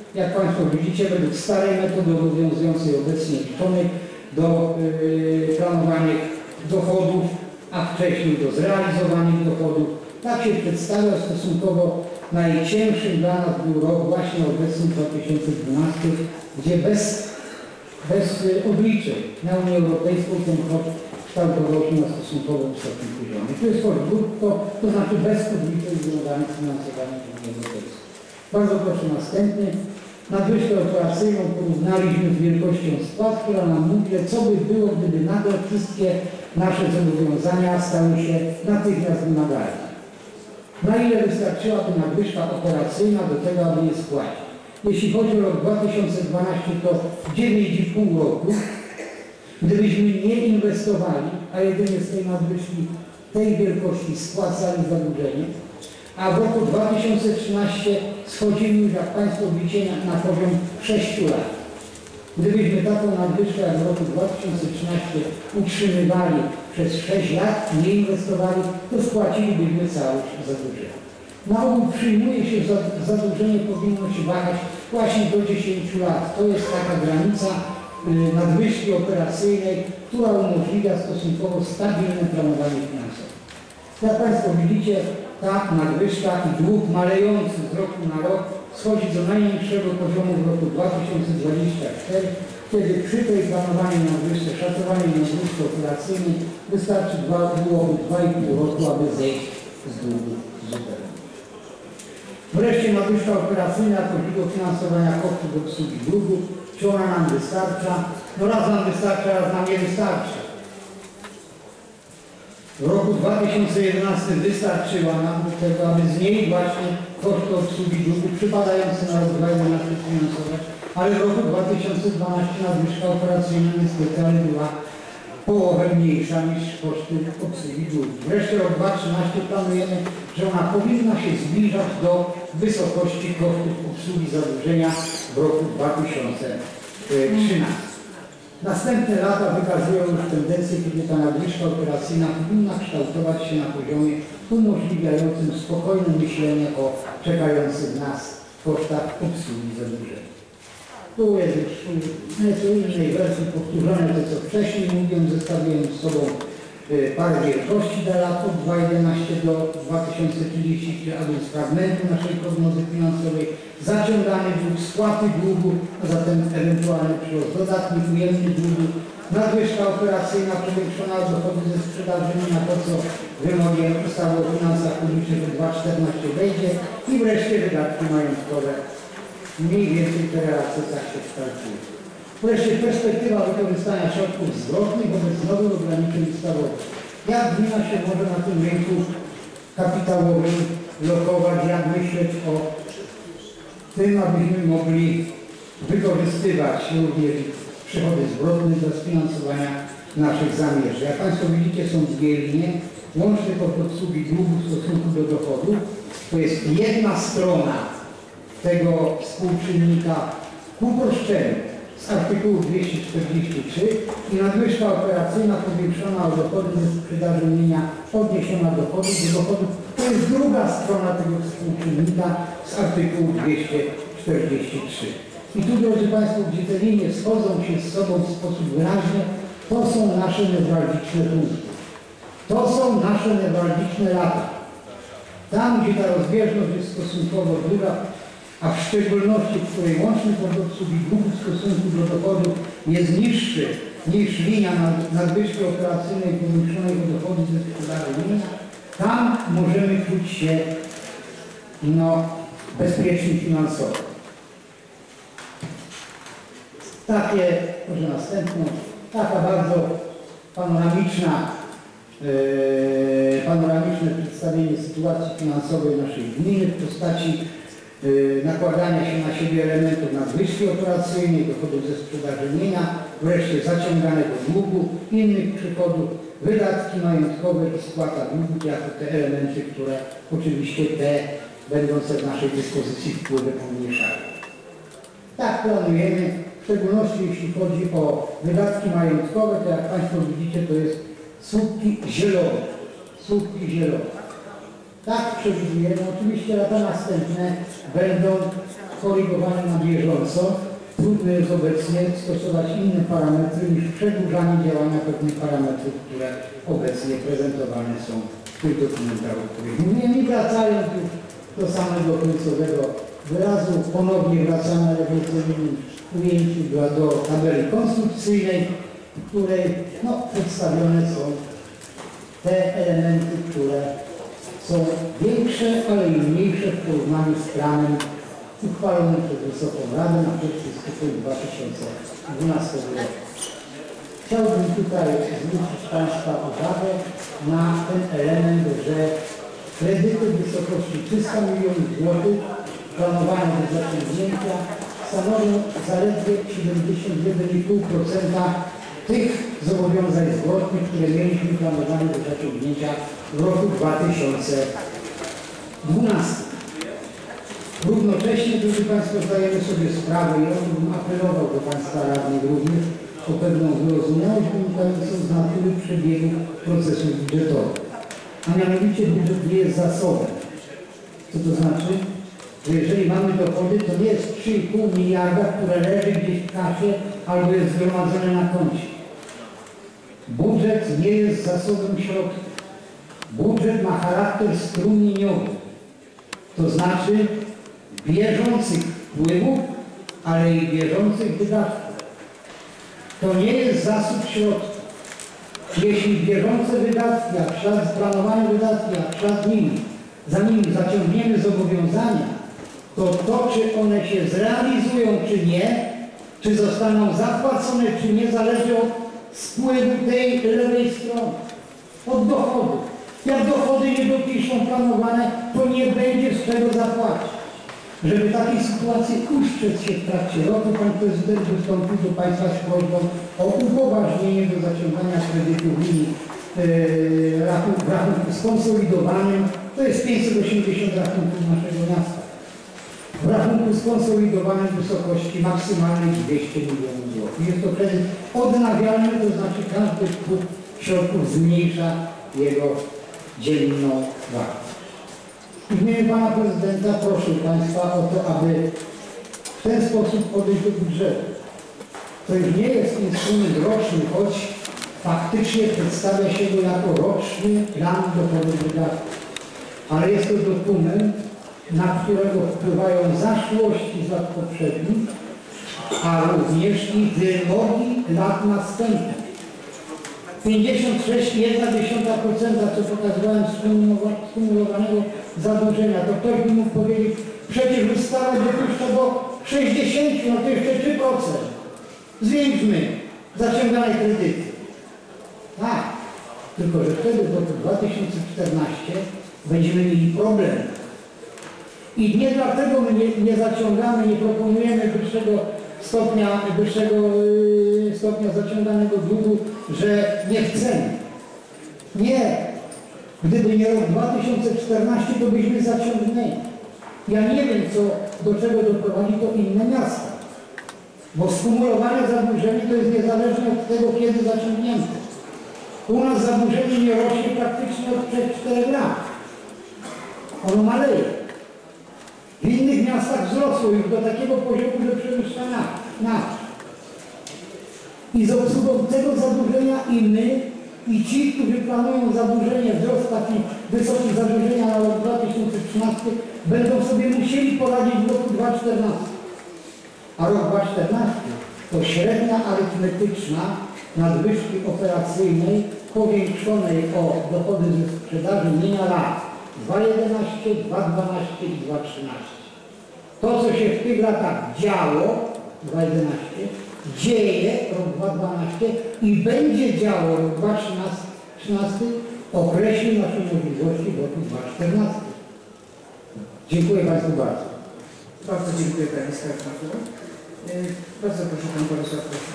jak Państwo widzicie, według starej metody obowiązującej obecnie liczonej do yy, planowanych dochodów, a wcześniej do zrealizowanych dochodów. Tak się przedstawia stosunkowo najcięższym dla nas był rok właśnie obecny dwa tysiące dwunasty, gdzie bez, bez obliczeń na Unię Europejską ten koszt kształtował się na stosunkowo wysokim poziomie. To jest koszt brutto, to znaczy bez odliczeń związanych z finansowaniem Unii Europejskiej. Bardzo proszę następny. Nadwyżkę operacyjną porównaliśmy z wielkością spłat, która nam mówi, co by było, gdyby nagle wszystkie nasze zobowiązania stały się natychmiast wymagalne. Na ile wystarczyłaby nadwyżka operacyjna do tego, aby je spłacić? Jeśli chodzi o rok dwa tysiące dwunasty, to dziewięć i pół roku. Gdybyśmy nie inwestowali, a jedynie z tej nadwyżki tej wielkości spłacali zadłużenie, a w roku dwa tysiące trzynastym schodzimy już, jak Państwo widzicie, na, na poziom sześciu lat. Gdybyśmy taką nadwyżkę jak w roku dwa tysiące trzynastym utrzymywali przez sześć lat, nie inwestowali, to spłacilibyśmy całość zadłużenia. Na ogół przyjmuje się, że zadłużenie powinno się wahać właśnie do dziesięciu lat. To jest taka granica y, nadwyżki operacyjnej, która umożliwia stosunkowo stabilne planowanie finansowe. Jak Państwo widzicie, ta nadwyżka i dług malejący z roku na rok schodzi do najniższego poziomu w roku dwa tysiące dwudziestym czwartym, kiedy przy tej planowanej nadwyżce, szacowanej nadwyżce operacyjnej wystarczy byłoby dwa i pół roku, aby zejść z długu zupełnie. Wreszcie nadwyżka operacyjna to źródło finansowania kosztów obsługi długu. Czy ona nam wystarcza? No raz nam wystarcza, raz nam nie wystarcza. W roku dwa tysiące jedenastym wystarczyła nam do tego, aby z niej właśnie koszty obsługi długu przypadające na rok dwa tysiące jedenasty finansować, ale w roku dwa tysiące dwunastym nadwyżka operacyjna niestety ale była połowę mniejsza niż koszty obsługi długu. Wreszcie rok dwa tysiące trzynasty planujemy, że ona powinna się zbliżać do wysokości kosztów obsługi zadłużenia w roku dwa tysiące trzynastym. Następne lata wykazują już tendencję, kiedy ta nadwyżka operacyjna powinna kształtować się na poziomie umożliwiającym spokojne myślenie o czekających nas kosztach obsługi zadłużenia. Tu jest już w nieco innej wersji powtórzone to, co wcześniej mówiłem, zestawiłem z sobą parę wielkości dla lat od dwa tysiące jedenastego do dwa tysiące trzydziestego, a więc fragmentu naszej prognozy finansowej, zaciągany dług, spłaty długu, a zatem ewentualny przyrost dodatni, ujemny długu, nadwyżka operacyjna przewiększona o dochody ze sprzedaży na to, co wymogiem ustawy o finansach publicznych w dwa tysiące czternastym wejdzie i wreszcie wydatki majątkowe. Mniej więcej te relacje tak się kształtują. Wreszcie perspektywa wykorzystania środków zwrotnych wobec nowych ograniczeń ustawowych. Jak gmina się może na tym rynku kapitałowym lokować, jak myśleć o tym, abyśmy mogli wykorzystywać również przychody zwrotne do sfinansowania naszych zamierzeń. Jak Państwo widzicie, są dwie linie. Łączny koszt obsługi długu w stosunku do dochodu. To jest jedna strona tego współczynnika ku uproszczeniu z artykułu dwieście czterdzieści trzy i nadwyżka operacyjna powiększona o dochody ze sprzedaży mienia odniesiona do dochodów, do dochodów. To jest druga strona tego współczynnika z artykułu dwieście czterdzieści trzy. I tu, drodzy Państwo, gdzie te linie schodzą się z sobą w sposób wyraźny, to są nasze newralgiczne punkty. To są nasze newralgiczne lata. Tam, gdzie ta rozbieżność jest stosunkowo duża, a w szczególności, w której łączny koszt obsługi długu w stosunku do dochodu jest niższy niż linia nadwyżki operacyjnej powiększonej o dochody ze sprzedaży mienia, tam możemy czuć się no, bezpieczni finansowo. Takie, może następną, taka bardzo panoramiczna, yy, panoramiczne przedstawienie sytuacji finansowej naszej gminy w postaci yy, nakładania się na siebie elementów nadwyżki operacyjnej, dochodów ze sprzedaży mienia, wreszcie zaciąganego długu, innych przychodów, wydatki majątkowe i spłata długu jako te elementy, które oczywiście te będące w naszej dyspozycji wpływy pomniejszają. Tak planujemy, w szczególności jeśli chodzi o wydatki majątkowe, to jak Państwo widzicie, to jest słupki zielone. Słupki zielone. Tak przewidujemy. Oczywiście lata następne będą korygowane na bieżąco. Trudno jest obecnie stosować inne parametry niż przedłużanie działania pewnych parametrów, które obecnie prezentowane są w tych dokumentach, o których mówiłem. I wracając już do samego końcowego wyrazu, ponownie wracamy na rewolucyjnym ujęciu do, do tabeli konstrukcyjnej, w której no, przedstawione są te elementy, które są większe, ale i mniejsze w porównaniu z planem uchwalonym przez Wysoką Radę na pierwszy stycznia dwa tysiące dwunastego roku. Chciałbym tutaj zwrócić Państwa uwagę na ten element, że kredyty w wysokości trzysta milionów złotych planowane do zaciągnięcia stanowią zaledwie siedemdziesiąt jeden i pół procent tych zobowiązań zwrotnych, które mieliśmy planowane do zaciągnięcia w roku dwa tysiące dwunastym. Równocześnie, drodzy Państwo, zdajemy sobie sprawę i o tym bym apelował do Państwa radnych również o pewną wyrozumiałość wynikającą z natury przebiegu procesów budżetowych. A mianowicie budżet nie jest zasobem. Co to znaczy? Że jeżeli mamy dochody, to nie jest trzy i pół miliarda, które leży gdzieś w kasie albo jest zgromadzone na koncie. Budżet nie jest zasobem środków. Budżet ma charakter strumieniowy. To znaczy bieżących wpływów, ale i bieżących wydatków. To nie jest zasób środków. Jeśli bieżące wydatki, a w ślad planowane wydatki, a w ślad nimi, za nimi zaciągniemy zobowiązania, to to, czy one się zrealizują, czy nie, czy zostaną zapłacone, czy nie, zależy od spływu tej lewej strony, od dochodów. Jak dochody nie dopiszą planowane, to nie będzie z czego zapłacić. Żeby takiej sytuacji ustrzec się w trakcie roku, Pan Prezydent wystąpił do Państwa z prośbą o upoważnienie do zaciągania kredytu w linii yy, rachunku, w rachunku skonsolidowanym. To jest pięćset osiemdziesiąt rachunków naszego miasta. W rachunku skonsolidowanym w wysokości maksymalnej dwieście milionów złotych. Jest to kredyt odnawialny, to znaczy każdy wpływ środków zmniejsza jego dzienną wartość. W imieniu Pana Prezydenta proszę Państwa o to, aby w ten sposób podejść do budżetu. To już nie jest instrument roczny, choć faktycznie przedstawia się go jako roczny plan dochodów wydatków. Ale jest to dokument, na którego wpływają zaszłości z lat poprzednich, a również i wymogi lat następnych. pięćdziesiąt sześć i jedna dziesiąta procent, co pokazywałem skumulowanego zadłużenia, to ktoś by mógł powiedzieć, przecież ustawa dopuszcza do sześćdziesięciu, no to jeszcze trzy procent. Zwiększmy zaciągane kredyty. Tak, tylko że wtedy w roku dwa tysiące czternastym będziemy mieli problem. I nie dlatego my nie, nie zaciągamy, nie proponujemy wyższego stopnia, wyższego yy, stopnia zaciąganego długu, że nie chcemy. Nie. Gdyby nie rok dwa tysiące czternasty, to byśmy zaciągnęli. Ja nie wiem, co, do czego doprowadzi to inne miasta. Bo skumulowane zadłużenie to jest niezależne od tego, kiedy zaciągnięte. U nas zadłużenie nie rośnie praktycznie od trzech do czterech lat. Ono maleje. W innych miastach wzrosło już do takiego poziomu, że przewyższa nasz. I z obsługą tego zadłużenia i my, i ci, którzy planują zadłużenie, wzrost taki wysoki zadłużenia na rok dwa tysiące trzynasty, będą sobie musieli poradzić w roku dwa tysiące czternastym. A rok dwa tysiące czternasty to średnia arytmetyczna nadwyżki operacyjnej powiększonej o dochody ze sprzedaży mienia lat dwa tysiące jedenaście, dwa tysiące dwanaście i dwa tysiące trzynaście. To, co się w tych latach działo, dwa tysiące jedenaście, dzieje rok dwa tysiące dwanaście i będzie działo rok dwa tysiące trzynasty, określi nasze możliwości w roku dwa tysiące czternastym. Dziękuję Państwu bardzo. Bardzo dziękuję Panie Skarbniku. Bardzo proszę Pan Porosław, proszę.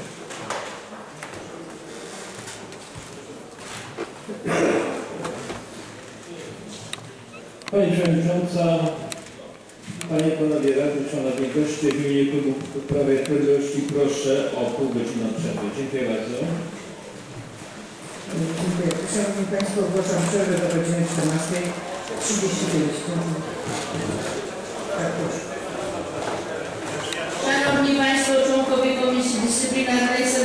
Pani Przewodnicząca, Panie i Panowie Radni, Szanowni Goście, w imieniu Klubu Prawa i Sprawiedliwości proszę o pół godziny przerwy. Dziękuję bardzo. Dziękuję. Szanowni Państwo, ogłaszam przerwę do godziny czternastej trzydzieści pięć. Tak, proszę. na adresę